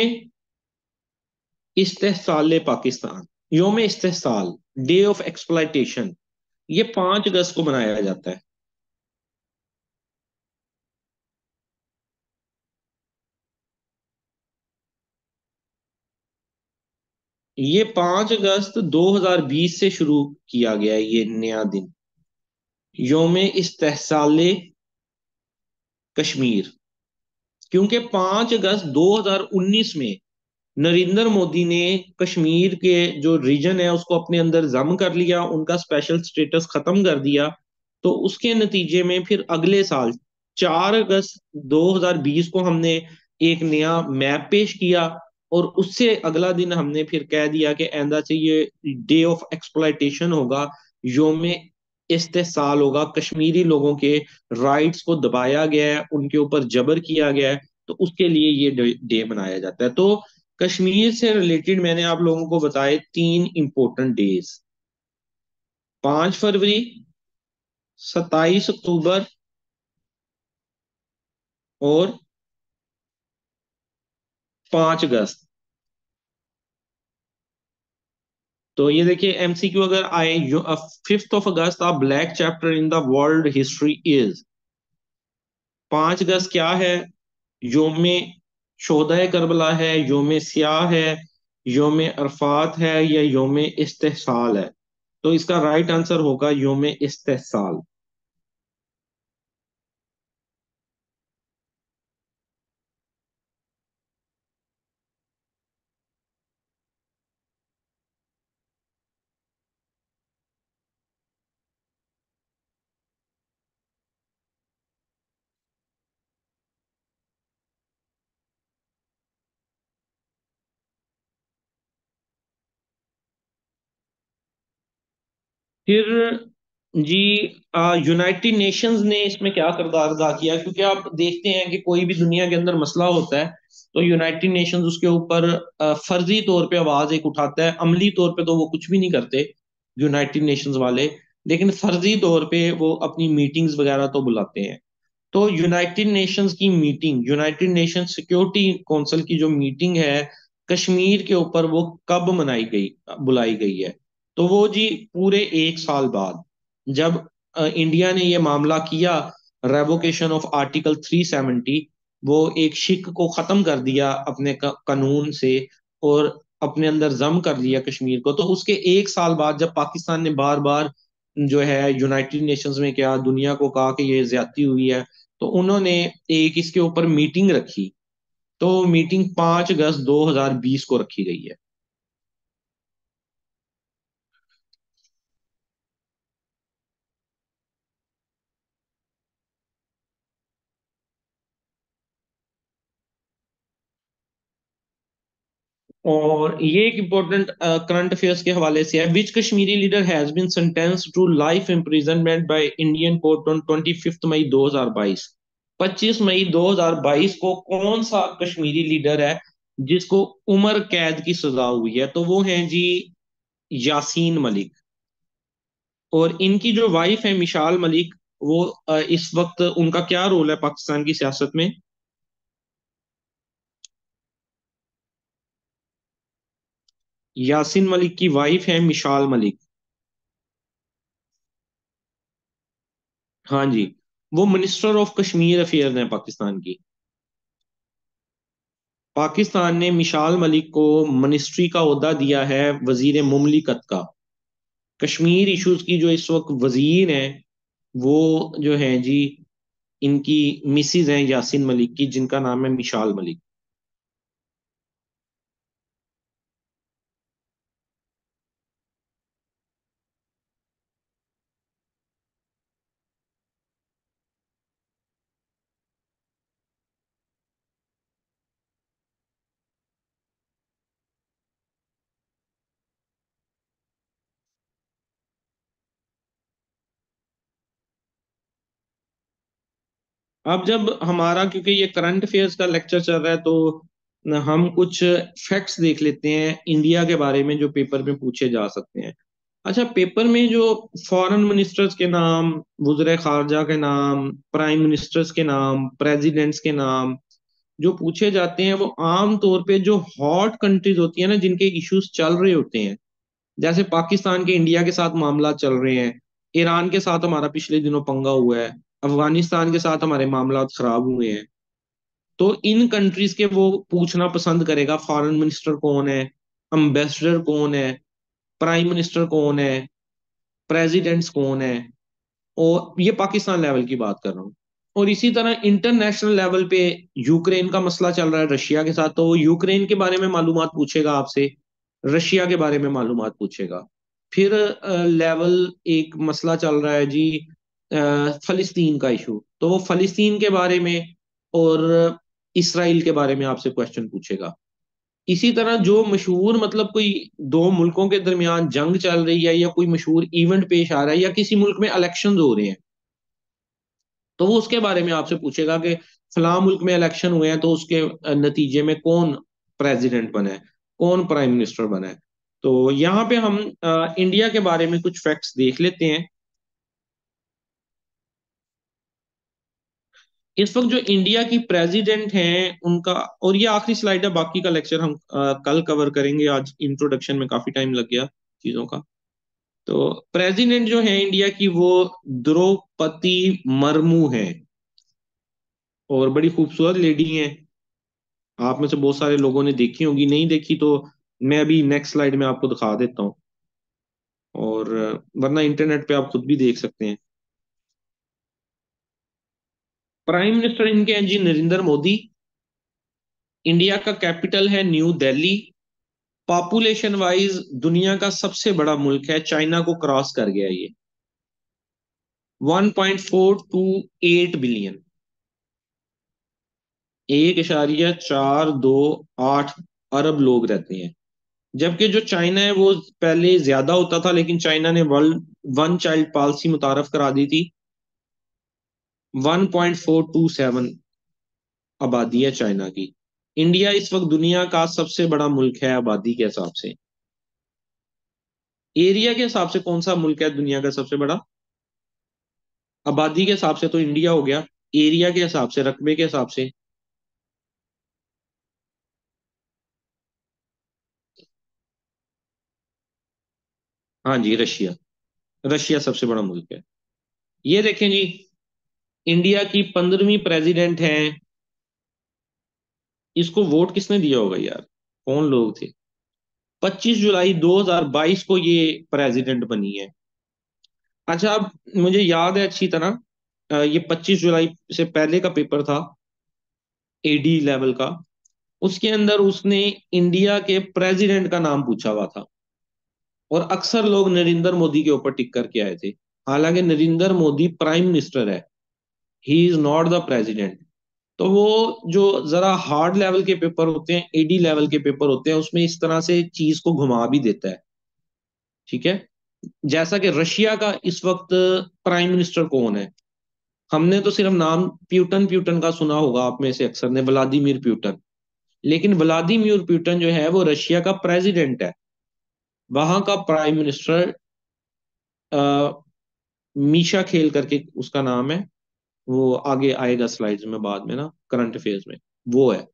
इस्तेहसाल पाकिस्तान, योम इस्तेहसाल, डे ऑफ एक्सप्लाइटेशन। ये पांच अगस्त को मनाया जाता है। ये पांच अगस्त दो हज़ार बीस से शुरू किया गया है ये नया दिन, योम इस्तेहसाल कश्मीर। क्योंकि पांच अगस्त दो हज़ार उन्नीस में नरेंद्र मोदी ने कश्मीर के जो रीजन है उसको अपने अंदर जम कर लिया, उनका स्पेशल स्टेटस खत्म कर दिया। तो उसके नतीजे में फिर अगले साल चार अगस्त दो हज़ार बीस को हमने एक नया मैप पेश किया, और उससे अगला दिन हमने फिर कह दिया कि आइंदा से ये डे ऑफ एक्सप्लॉयटेशन होगा, योम इस्तेसाल होगा। कश्मीरी लोगों के राइट्स को दबाया गया है, उनके ऊपर जबर किया गया है, तो उसके लिए ये डे मनाया जाता है। तो कश्मीर से रिलेटेड मैंने आप लोगों को बताए तीन इंपॉर्टेंट डेज: पांच फरवरी, सत्ताईस अक्टूबर, और पांच अगस्त। तो ये देखिए एमसीक्यू अगर आए, fifth of August, a black chapter in the world history is. पांच अगस्त क्या है? योम शोदा करबला है, योम स्याह है, योम अरफात है, या योम इस्तेहसाल है? तो इसका राइट आंसर होगा योम इस्तेहसाल। फिर जी, यूनाइटेड नेशंस ने इसमें क्या किरदार अदा किया, क्योंकि आप देखते हैं कि कोई भी दुनिया के अंदर मसला होता है तो यूनाइटेड नेशंस उसके ऊपर अ, फर्जी तौर पे आवाज एक उठाता है। अमली तौर पे तो वो कुछ भी नहीं करते यूनाइटेड नेशंस वाले, लेकिन फर्जी तौर पे वो अपनी मीटिंग्स वगैरह तो बुलाते हैं। तो यूनाइटेड नेशंस की meeting, united nation security council की जो मीटिंग है कश्मीर के ऊपर, वो कब मनाई गई, बुलाई गई है? तो वो जी पूरे एक साल बाद, जब अ, इंडिया ने ये मामला किया, revocation of article three seventy, वो एक शिक को खत्म कर दिया अपने क- कानून से, और अपने अंदर जम कर लिया कश्मीर को। तो उसके एक साल बाद जब पाकिस्तान ने बार बार जो है यूनाइटेड नेशंस में क्या दुनिया को कहा कि ये ज्यादती हुई है, तो उन्होंने एक इसके ऊपर मीटिंग रखी। तो मीटिंग पांच अगस्त दो हजार बीस को रखी गई है। और ये एक इम्पोर्टेंट करंट अफेयर्स के हवाले से है। Which Kashmiri leader has been sentenced to life imprisonment by Indian court on twenty fifth May दो हजार बाईस? पच्चीस मई दो हजार बाईस को कौन सा कश्मीरी लीडर है जिसको उम्र कैद की सजा हुई है? तो वो है जी यासीन मलिक। और इनकी जो वाइफ है मिशाल मलिक, वो अ, इस वक्त उनका क्या रोल है पाकिस्तान की सियासत में? यासीन मलिक की वाइफ है मिशाल मलिक। हाँ जी, वो मिनिस्टर ऑफ कश्मीर अफेयर हैं पाकिस्तान की। पाकिस्तान ने मिशाल मलिक को मिनिस्ट्री का ओहदा दिया है वजीर मुमलिकत का। कश्मीर इश्यूज की जो इस वक्त वजीर हैं, वो जो है जी इनकी मिसिज हैं यासीन मलिक की, जिनका नाम है मिशाल मलिक। अब जब हमारा, क्योंकि ये करंट अफेयर्स का लेक्चर चल रहा है, तो न हम कुछ फैक्ट्स देख लेते हैं इंडिया के बारे में जो पेपर में पूछे जा सकते हैं। अच्छा, पेपर में जो फॉरेन मिनिस्टर्स के नाम, वज़ीर खारजा के नाम, प्राइम मिनिस्टर्स के नाम, प्रेसिडेंट्स के नाम जो पूछे जाते हैं, वो आम तौर पे जो हॉट कंट्रीज होती है ना, जिनके इश्यूज चल रहे होते हैं, जैसे पाकिस्तान के इंडिया के साथ मामला चल रहे हैं, ईरान के साथ हमारा पिछले दिनों पंगा हुआ है, अफगानिस्तान के साथ हमारे मामला खराब हुए हैं। तो इन कंट्रीज के वो पूछना पसंद करेगा, फॉरेन मिनिस्टर कौन है, अम्बेसडर कौन है, प्राइम मिनिस्टर कौन है, प्रेसिडेंट्स कौन है। और ये पाकिस्तान लेवल की बात कर रहा हूँ। और इसी तरह इंटरनेशनल लेवल पे यूक्रेन का मसला चल रहा है रशिया के साथ, तो वो यूक्रेन के बारे में मालूमात पूछेगा आपसे, रशिया के बारे में मालूमात पूछेगा। फिर लेवल एक मसला चल रहा है जी, अ, फलस्तीन का इशू, तो वो फलस्तीन के बारे में और इसराइल के बारे में आपसे क्वेश्चन पूछेगा। इसी तरह जो मशहूर, मतलब कोई दो मुल्कों के दरमियान जंग चल रही है, या कोई मशहूर इवेंट पेश आ रहा है, या किसी मुल्क में इलेक्शन हो रहे हैं, तो वो उसके बारे में आपसे पूछेगा कि फलां मुल्क में इलेक्शन हुए हैं, तो उसके अ, नतीजे में कौन प्रेसिडेंट बना है, कौन प्राइम मिनिस्टर बना है। तो यहाँ पे हम अ, इंडिया के बारे में कुछ फैक्ट्स देख लेते हैं। इस वक्त जो इंडिया की प्रेसिडेंट हैं उनका, और ये आखिरी स्लाइड है, बाकी का लेक्चर हम अ, कल कवर करेंगे, आज इंट्रोडक्शन में काफी टाइम लग गया चीजों का। तो प्रेसिडेंट जो है इंडिया की, वो द्रौपदी मुर्मू है, और बड़ी खूबसूरत लेडी हैं। आप में से बहुत सारे लोगों ने देखी होगी, नहीं देखी तो मैं अभी नेक्स्ट स्लाइड में आपको दिखा देता हूँ। और अ, वरना इंटरनेट पे आप खुद भी देख सकते हैं। प्राइम मिनिस्टर इनके हैं जी नरेंद्र मोदी। इंडिया का कैपिटल है न्यू दिल्ली। पॉपुलेशन वाइज दुनिया का सबसे बड़ा मुल्क है, चाइना को क्रॉस कर गया ये, one point four two eight billion, एक इशारिया चार दो आठ अरब लोग रहते हैं। जबकि जो चाइना है वो पहले ज्यादा होता था, लेकिन चाइना ने वर्ल्ड वन चाइल्ड पॉलिसी मुतारफ करा दी थी। One point four two seven आबादी है चाइना की। इंडिया इस वक्त दुनिया का सबसे बड़ा मुल्क है आबादी के हिसाब से। एरिया के हिसाब से कौन सा मुल्क है दुनिया का सबसे बड़ा? आबादी के हिसाब से तो इंडिया हो गया। एरिया के हिसाब से, रकबे के हिसाब से? हाँ जी, रशिया। रशिया सबसे बड़ा मुल्क है। ये देखें जी, इंडिया की पंद्रहवीं प्रेसिडेंट है। इसको वोट किसने दिया होगा यार? कौन लोग थे? पच्चीस जुलाई दो हज़ार बाईस को ये प्रेसिडेंट बनी है। अच्छा, अब मुझे याद है अच्छी तरह, अ, ये पच्चीस जुलाई से पहले का पेपर था, एडी लेवल का। उसके अंदर उसने इंडिया के प्रेसिडेंट का नाम पूछा हुआ था, और अक्सर लोग नरेंद्र मोदी के ऊपर टिक करके आए थे। हालांकि नरेंद्र मोदी प्राइम मिनिस्टर है, he is not the president. तो वो जो जरा हार्ड लेवल के पेपर होते हैं, एडी लेवल के पेपर होते हैं, उसमें इस तरह से चीज को घुमा भी देता है। ठीक है। जैसा कि रशिया का इस वक्त प्राइम मिनिस्टर कौन है? हमने तो सिर्फ नाम प्यूटन प्यूटन का सुना होगा, आप में से अक्सर ने, व्लादिमीर प्यूटन। लेकिन व्लादिमीर प्यूटन जो है वो रशिया का प्रेसिडेंट है। वहां का प्राइम मिनिस्टर मीशा खेल करके उसका नाम है। वो आगे आएगा स्लाइड्स में बाद में ना, करंट अफेयर्स में। वो है।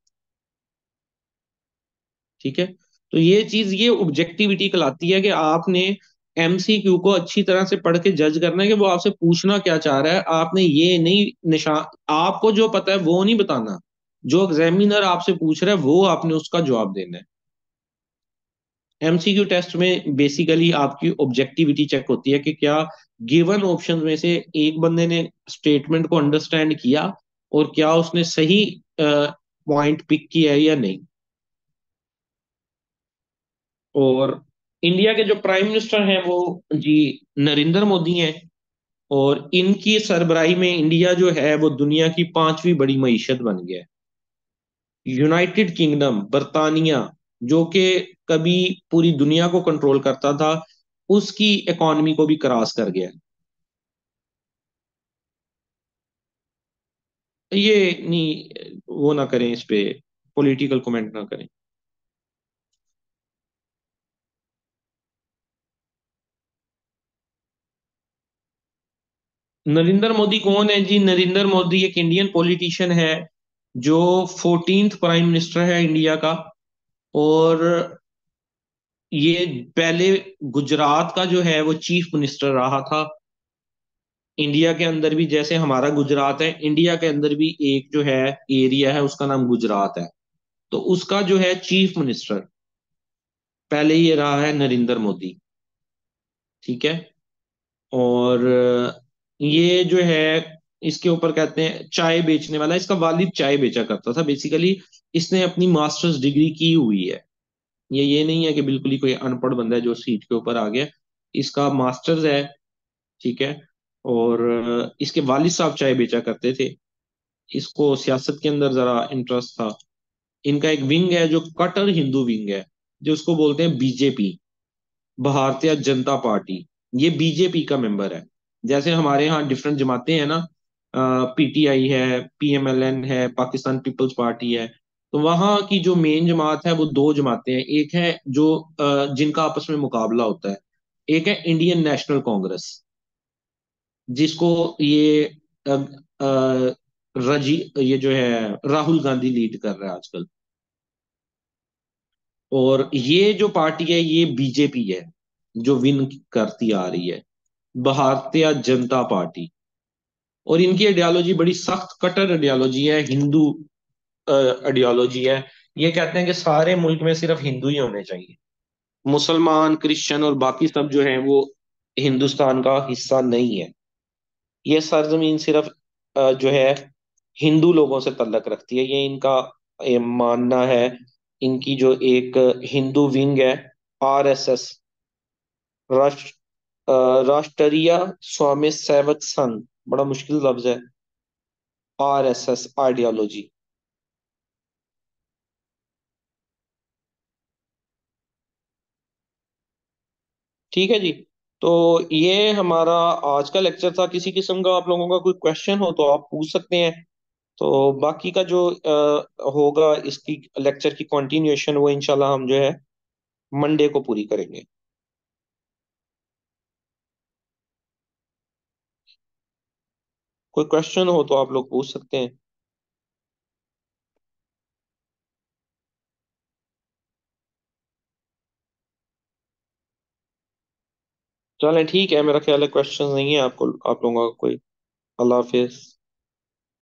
ठीक है। तो ये चीज, ये ऑब्जेक्टिविटी कहलाती है कि आपने एमसीक्यू को अच्छी तरह से पढ़ के जज करना है कि वो आपसे पूछना क्या चाह रहा है। आपने ये नहीं निशान, आपको जो पता है वो नहीं बताना। जो एग्जामिनर आपसे पूछ रहा है वो आपने उसका जवाब देना है। एमसीक्यू टेस्ट में बेसिकली आपकी ऑब्जेक्टिविटी चेक होती है कि क्या गिवन ऑप्शन में से एक बंदे ने स्टेटमेंट को अंडरस्टैंड किया, और क्या उसने सही पॉइंट पिक किया है या नहीं। और इंडिया के जो प्राइम मिनिस्टर हैं वो जी नरेंद्र मोदी हैं। और इनकी सरबराही में इंडिया जो है वो दुनिया की पांचवी बड़ी मईशत बन गया है। यूनाइटेड किंगडम, बर्तानिया, जो कि कभी पूरी दुनिया को कंट्रोल करता था, उसकी इकोनॉमी को भी क्रॉस कर गया है। ये नहीं, वो ना करें इस पे, पॉलिटिकल कमेंट ना करें। नरेंद्र मोदी कौन है जी? नरेंद्र मोदी एक इंडियन पॉलिटिशियन है, जो फोर्टींथ प्राइम मिनिस्टर है इंडिया का। और ये पहले गुजरात का जो है वो चीफ मिनिस्टर रहा था। इंडिया के अंदर भी जैसे हमारा गुजरात है, इंडिया के अंदर भी एक जो है एरिया है, उसका नाम गुजरात है। तो उसका जो है चीफ मिनिस्टर पहले ये रहा है नरेंद्र मोदी। ठीक है। और ये जो है, इसके ऊपर कहते हैं चाय बेचने वाला, इसका वालिद चाय बेचा करता था बेसिकली। इसने अपनी मास्टर्स डिग्री की हुई है। ये ये नहीं है कि बिल्कुल ही कोई अनपढ़ बंदा है जो सीट के ऊपर आ गया। इसका मास्टर्स है। ठीक है। और इसके वालिद साहब चाय बेचा करते थे। इसको सियासत के अंदर जरा इंटरेस्ट था। इनका एक विंग है जो कट्टर हिंदू विंग है, जो उसको बोलते हैं बीजेपी, भारतीय जनता पार्टी। ये बीजेपी का मेंबर है। जैसे हमारे यहाँ डिफरेंट जमातें हैं ना, पीटीआई है, पीएमएलएन है, पाकिस्तान पीपल्स पार्टी है। तो वहाँ की जो मेन जमात है वो दो जमातें हैं। एक है जो अ, जिनका आपस में मुकाबला होता है। एक है इंडियन नेशनल कांग्रेस, जिसको ये अ, अ, रजी ये जो है राहुल गांधी लीड कर रहा है आजकल। और ये जो पार्टी है ये बीजेपी है, जो विन करती आ रही है, भारतीय जनता पार्टी। और इनकी आइडियोलॉजी बड़ी सख्त कट्टर आइडियोलॉजी है, हिंदू आइडियोलॉजी है। ये कहते हैं कि सारे मुल्क में सिर्फ हिंदू ही होने चाहिए, मुसलमान, क्रिश्चियन और बाकी सब जो है वो हिंदुस्तान का हिस्सा नहीं है। ये सरजमीन सिर्फ अ, जो है हिंदू लोगों से तल्लक रखती है, ये इनका ये मानना है। इनकी जो एक हिंदू विंग है, आरएसएस, राष्ट्र अ, राष्ट्रीय स्वयं सेवक संघ, बड़ा मुश्किल लफ्ज है, आरएसएस आइडियोलॉजी। ठीक है जी। तो ये हमारा आज का लेक्चर था। किसी किस्म का आप लोगों का कोई क्वेश्चन हो तो आप पूछ सकते हैं। तो बाकी का जो अ, होगा इसकी लेक्चर की कंटिन्यूएशन, वो इंशाल्लाह हम जो है मंडे को पूरी करेंगे। कोई क्वेश्चन हो तो आप लोग पूछ सकते हैं। चलें ठीक है, मेरा ख्याल है क्वेश्चन नहीं है आपको, आप लोगों का कोई। अल्लाह हाफिज।